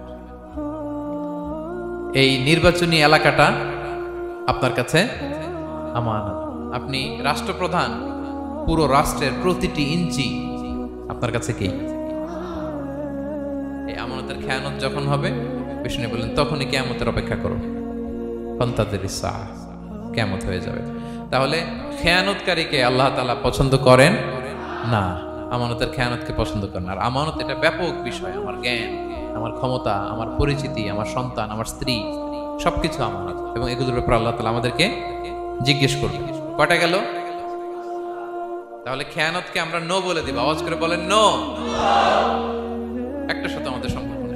এই নির্বাচনী এলাকাটা আপনার কাছে আমানত। আপনি রাষ্ট্রপ্রধান, পুরো রাষ্ট্রের প্রতিটি ইঞ্চি আপনার কাছে কি? এই আমানতের খেয়ানত যখন হবে, বিষ্ণু বললেন তখনই কিয়ামতের অপেক্ষা করো, ফান্তাযিরিস সাআহ, কিয়ামত হয়ে যাবে। তাহলে খেয়ানতকারীকে আল্লাহ তাআলা পছন্দ করেন না, আমানতের খেয়ানতকে পছন্দ করেন। আর আমানত এটা ব্যাপক বিষয়, আমার জ্ঞান, আমার ক্ষমতা, আমার পরিচিতি, আমার সন্তান, আমার স্ত্রী, সবকিছু আমানত, এবং এগুলোর ব্যাপারে আল্লাহ তাআলা আমাদেরকে জিজ্ঞেস করবে। কয়টা গেল? তাহলে খেয়ানতকে আমরা নো বলে দিব, আওয়াজ করে বলেন নো। একটা সাথে আমাদের সম্পর্ক নেই।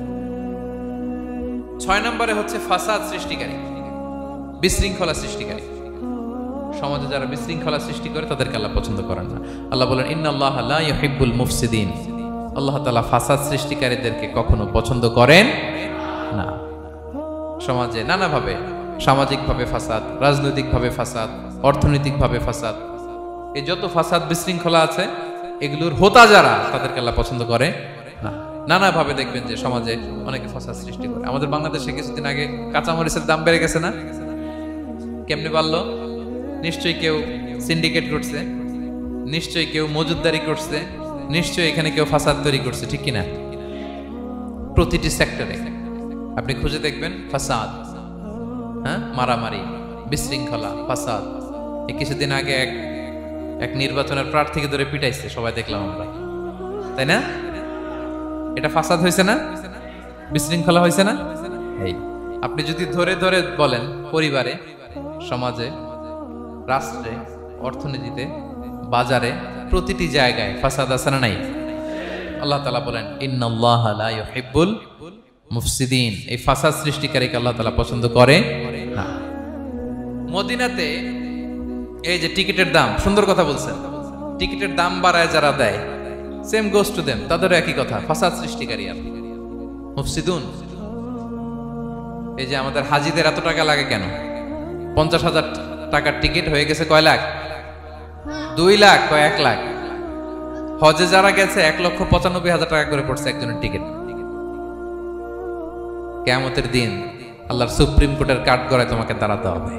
6 নম্বরে হচ্ছে ফাসাদ সৃষ্টিকারী, বিশৃঙ্খলা সৃষ্টিকারী। সমাজে যারা বিশৃঙ্খলা সৃষ্টি করে তাদেরকে আল্লাহ পছন্দ করেন না। আল্লাহ বলেন ইন্নাল্লাহা লা ইউহিব্বুল মুফসিদিন, আল্লাহ তাআলা ফাসাদ সৃষ্টিকারীদেরকে কখনো পছন্দ করেন না। সমাজে নানাভাবে, সামাজিকভাবে ফাসাদ, রাজনৈতিকভাবে ফাসাদ, অর্থনৈতিকভাবে ফাসাদ, এই যত ফাসাদ বিশৃঙ্খলা আছে এগুলোর হোতা যারা, তাদেরকে আল্লাহ পছন্দ করে না। নানাভাবে দেখবেন যে সমাজে অনেকে ফাসাদ সৃষ্টি করে। আমাদের বাংলাদেশে কিছুদিন আগে কাঁচামরিচের দাম বেড়ে গেছে না? কেমনে বাড়লো? নিশ্চয়ই কেউ সিন্ডিকেট করছে, নিশ্চয়ই কেউ মজুদদারি করছে, নিশ্চয়ই এখানে কেউ ফাসাদ তৈরি করছে, ঠিক কিনা? প্রতিটি সেক্টরে আপনি খুঁজে দেখবেন ফাসাদ, হ্যাঁ, মারামারি, বিশৃঙ্খলা, ফাসাদ। এই কিছুদিন আগে এক নির্বাচনের প্রার্থীকে ধরে পিটাইছে, সবাই দেখলাম আমরা, তাই না? এটা ফাসাদ হয়েছে না? বিশৃঙ্খলা হয়েছে না? এই আপনি যদি ধরে ধরে বলেন, পরিবারে, সমাজে, রাষ্ট্রে, অর্থনীতিতে, বাজারে, প্রতিটি জায়গায় ফাসাদ আছে না নাই? আল্লাহ তাআলা বলেন ইন্নাল্লাহা লা ইউহিব্বুল মুফসিদিন, এই ফাসাদ সৃষ্টিকারীকে আল্লাহ তাআলা পছন্দ করে না। মদিনাতে এই যে টিকিটের দাম, সুন্দর কথা বলছেন, টিকিটের দাম বাড়ায় যারা দেয়, সেম গোস টু দেম, তাদেরও একই কথা, ফাসাদ সৃষ্টিকারী আর মুফসিদুন। এই যে আমাদের হাজিদের এত টাকা লাগে কেন? 50,000 টাকার টিকিট হয়ে গেছে কয় লাখ? 2 লাখ, কয় 1 লাখ। হজে যারা গেছে 1,95,000 টাকা করে পড়ছে একজনের টিকিট। কিয়ামতের দিন আল্লাহর সুপ্রিম কোর্টের কাঠ গড়ায় তোমাকে দাঁড়াতে হবে,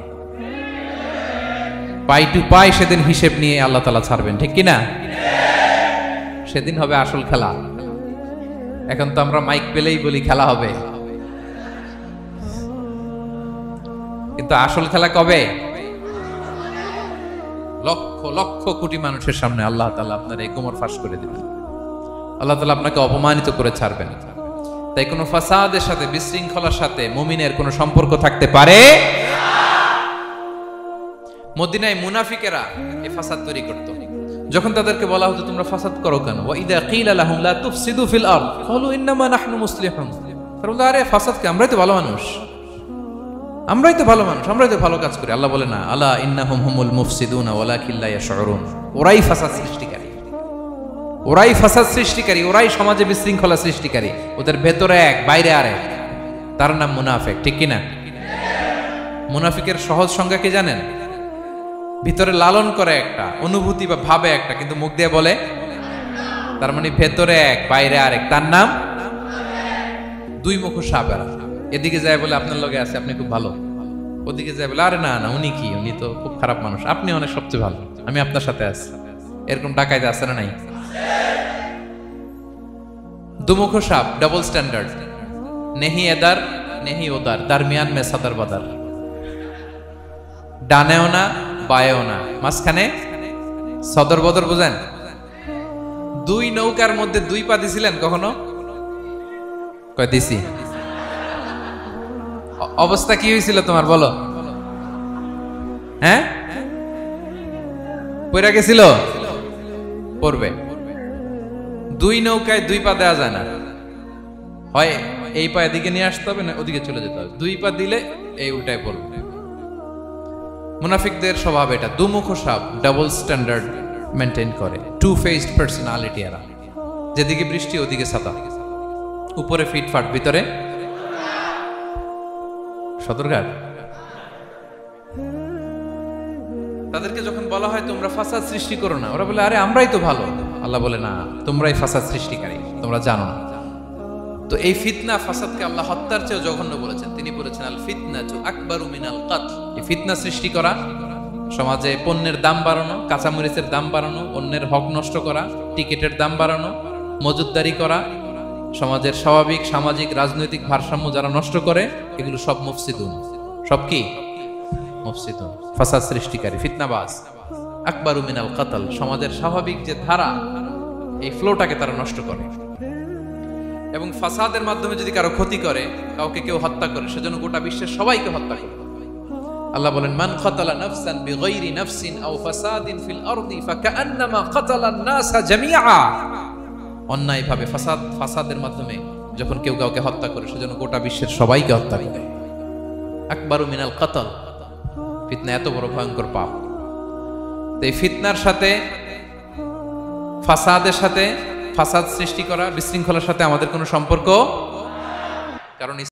পাই টু পাই সেদিন হিসেব নিয়ে আল্লাহ তাআলা ছাড়বেন, ঠিক কিনা? সেদিন হবে আসল খেলা। এখন তো আমরা মাইক পেলেই বলি খেলা হবে, কিন্তু আসল খেলা কবে? লক্ষ লক্ষ কোটি মানুষের সামনে আল্লাহ তাআলা আপনার এই কোমর ফাঁস করে দিবেন, আল্লাহ তাআলা আপনাকে অপমানিত করে ছাড়বেন। তাই কোনো ফাসাদের সাথে, বিশৃঙ্খলার সাথে মুমিনের কোনো সম্পর্ক থাকতে পারে না। মদিনায় মুনাফিকেরা এই ফাসাদ তৈরি করত। যখন তাদেরকে বলা হতো তোমরা ফাসাদ করো কেন, ওয়া ইযা কিলা লাহুম লা তুফসিদু ফিল আরদ ক্বালু ইন্নামা নাহনু মুসলিহুন, তারা বলতো আরে ফাসাদ কে, আমরাই তো ভালো মানুষ, আমরাই তো ভালো মানুষ, আমরাই তো ভালো কাজ করি। আল্লাহ বলে না, আলা ইন্নাহুম হুমুল মুফসিদুনা ওয়ালাকিন লা ইয়াশউরুন, ওরাই ফাসাদ সৃষ্টিকারী, ওরাই ফাসাদ সৃষ্টিকারী, ওরাই সমাজে বিশৃঙ্খলা সৃষ্টিকারী। ওদের ভেতরে এক, বাইরে আরেক, তার নাম মুনাফিক, ঠিক কিনা? মুনাফিকের সহজ সংজ্ঞা কি জানেন? ভিতরে লালন করে একটা, অনুভূতি বা ভাবে একটা, কিন্তু মুখ দিয়ে বলে, তার মানে ভেতরে এক, বাইরে আরেক, তার নাম দুই মুখ সাপ। এদিকে যায় বলে আপনার লগে আছে, আপনি খুব ভালো, ওদিকে যায় বলে আরে না না উনি কি, উনি তো খুব খারাপ মানুষ, আপনি অনেক সবচেয়ে ভালো, আমি আপনার সাথে আছি। এরকম ডাকাইতে আছে না নাই? দুমুখ সাপ, ডাবল স্ট্যান্ডার্ড, নেহি এদার নেহি ওদার, দারমিয়ান মে সাদার বাদার, ডানেও না বায়েও না, মাঝখানে সদর বদর, বুঝেন? দুই নৌকার মধ্যে 2 পা দিছিলেন কখনো? কয় দিছি? অবস্থা কি হয়েছিল তোমার বলো? হ্যাঁ, পড়ে গেছিল? পড়বে। 2 নৌকায় 2 পা দেওয়া যায় না, হয় এই পা এদিকে নিয়ে আসতে হবে, না ওদিকে চলে যেতে হবে। 2 পা দিলে এই উল্টায় পড়বে। মুনাফিকদের স্বভাব এটা, দুমুখ সাপ, ডাবল স্ট্যান্ডার্ড মেনটেন করে, টু ফেসড পার্সোনালিটি এরা। যেদিকে বৃষ্টি ওদিকে ছাতা, উপরে ফিটফাট, ভিতরে সদরঘাট। তাদেরকে যখন বলা হয় তোমরা ফাসাদ সৃষ্টি করো না, ওরা বলে আরে আমরাই তো ভালো। আল্লাহ বলে না, তোমরাই ফাসাদ সৃষ্টিকারী, তোমরা জানো না। তো এই ফিতনা ফাসাদকে আল্লাহ হত্যার চেয়ে জঘন্য বলেছেন। তিনি বলেছেন আল ফিতনাতু আকবারু মিনাল কতল। এই ফিতনা সৃষ্টি করা, সমাজে পণ্যের দাম বাড়ানো, কাঁচামরিচের দাম বাড়ানো, অন্যের হক নষ্ট করা, টিকিটের দাম বাড়ানো, মজুতদারি করা, সমাজের স্বাভাবিক সামাজিক রাজনৈতিক ভারসাম্য যারা নষ্ট করে, এগুলো সব মুফসিদুন। সব কি? মুফসিদুন, ফাসাদ সৃষ্টিকারী, ফিতনাবাজ। আকবারু মিনাল কতল, সমাজের স্বাভাবিক যে ধারা, এই ফ্লোটাকে তারা নষ্ট করে। এবং ফাসাদের মাধ্যমে যদি কারো ক্ষতি করে, কাউকে কেউ হত্যা করে, সেজন্য গোটা বিশ্বের সবাইকে হত্যা করে। আল্লাহ বলেন মান কাতালা নাফসান বিগাইরি নাফসিন আও ফাসাদিন ফিল আরদি ফাকান্নামা কাতালান নাসা জামিআ। অন্যায়ভাবে ফাসাদের মাধ্যমে যখন কেউ কাউকে হত্যা করে, সেজন্য গোটা বিশ্বের সবাইকে হত্যা করে। আকবারু মিনাল কতল, ফিতনা এত বড় ভয়ঙ্কর পাপ। তো এই ফিতনার সাথে, ফাসাদের সাথে, ফাসাদ সৃষ্টি করা, বিশৃঙ্খলার সাথে আমাদের কোনো সম্পর্ক, কারণ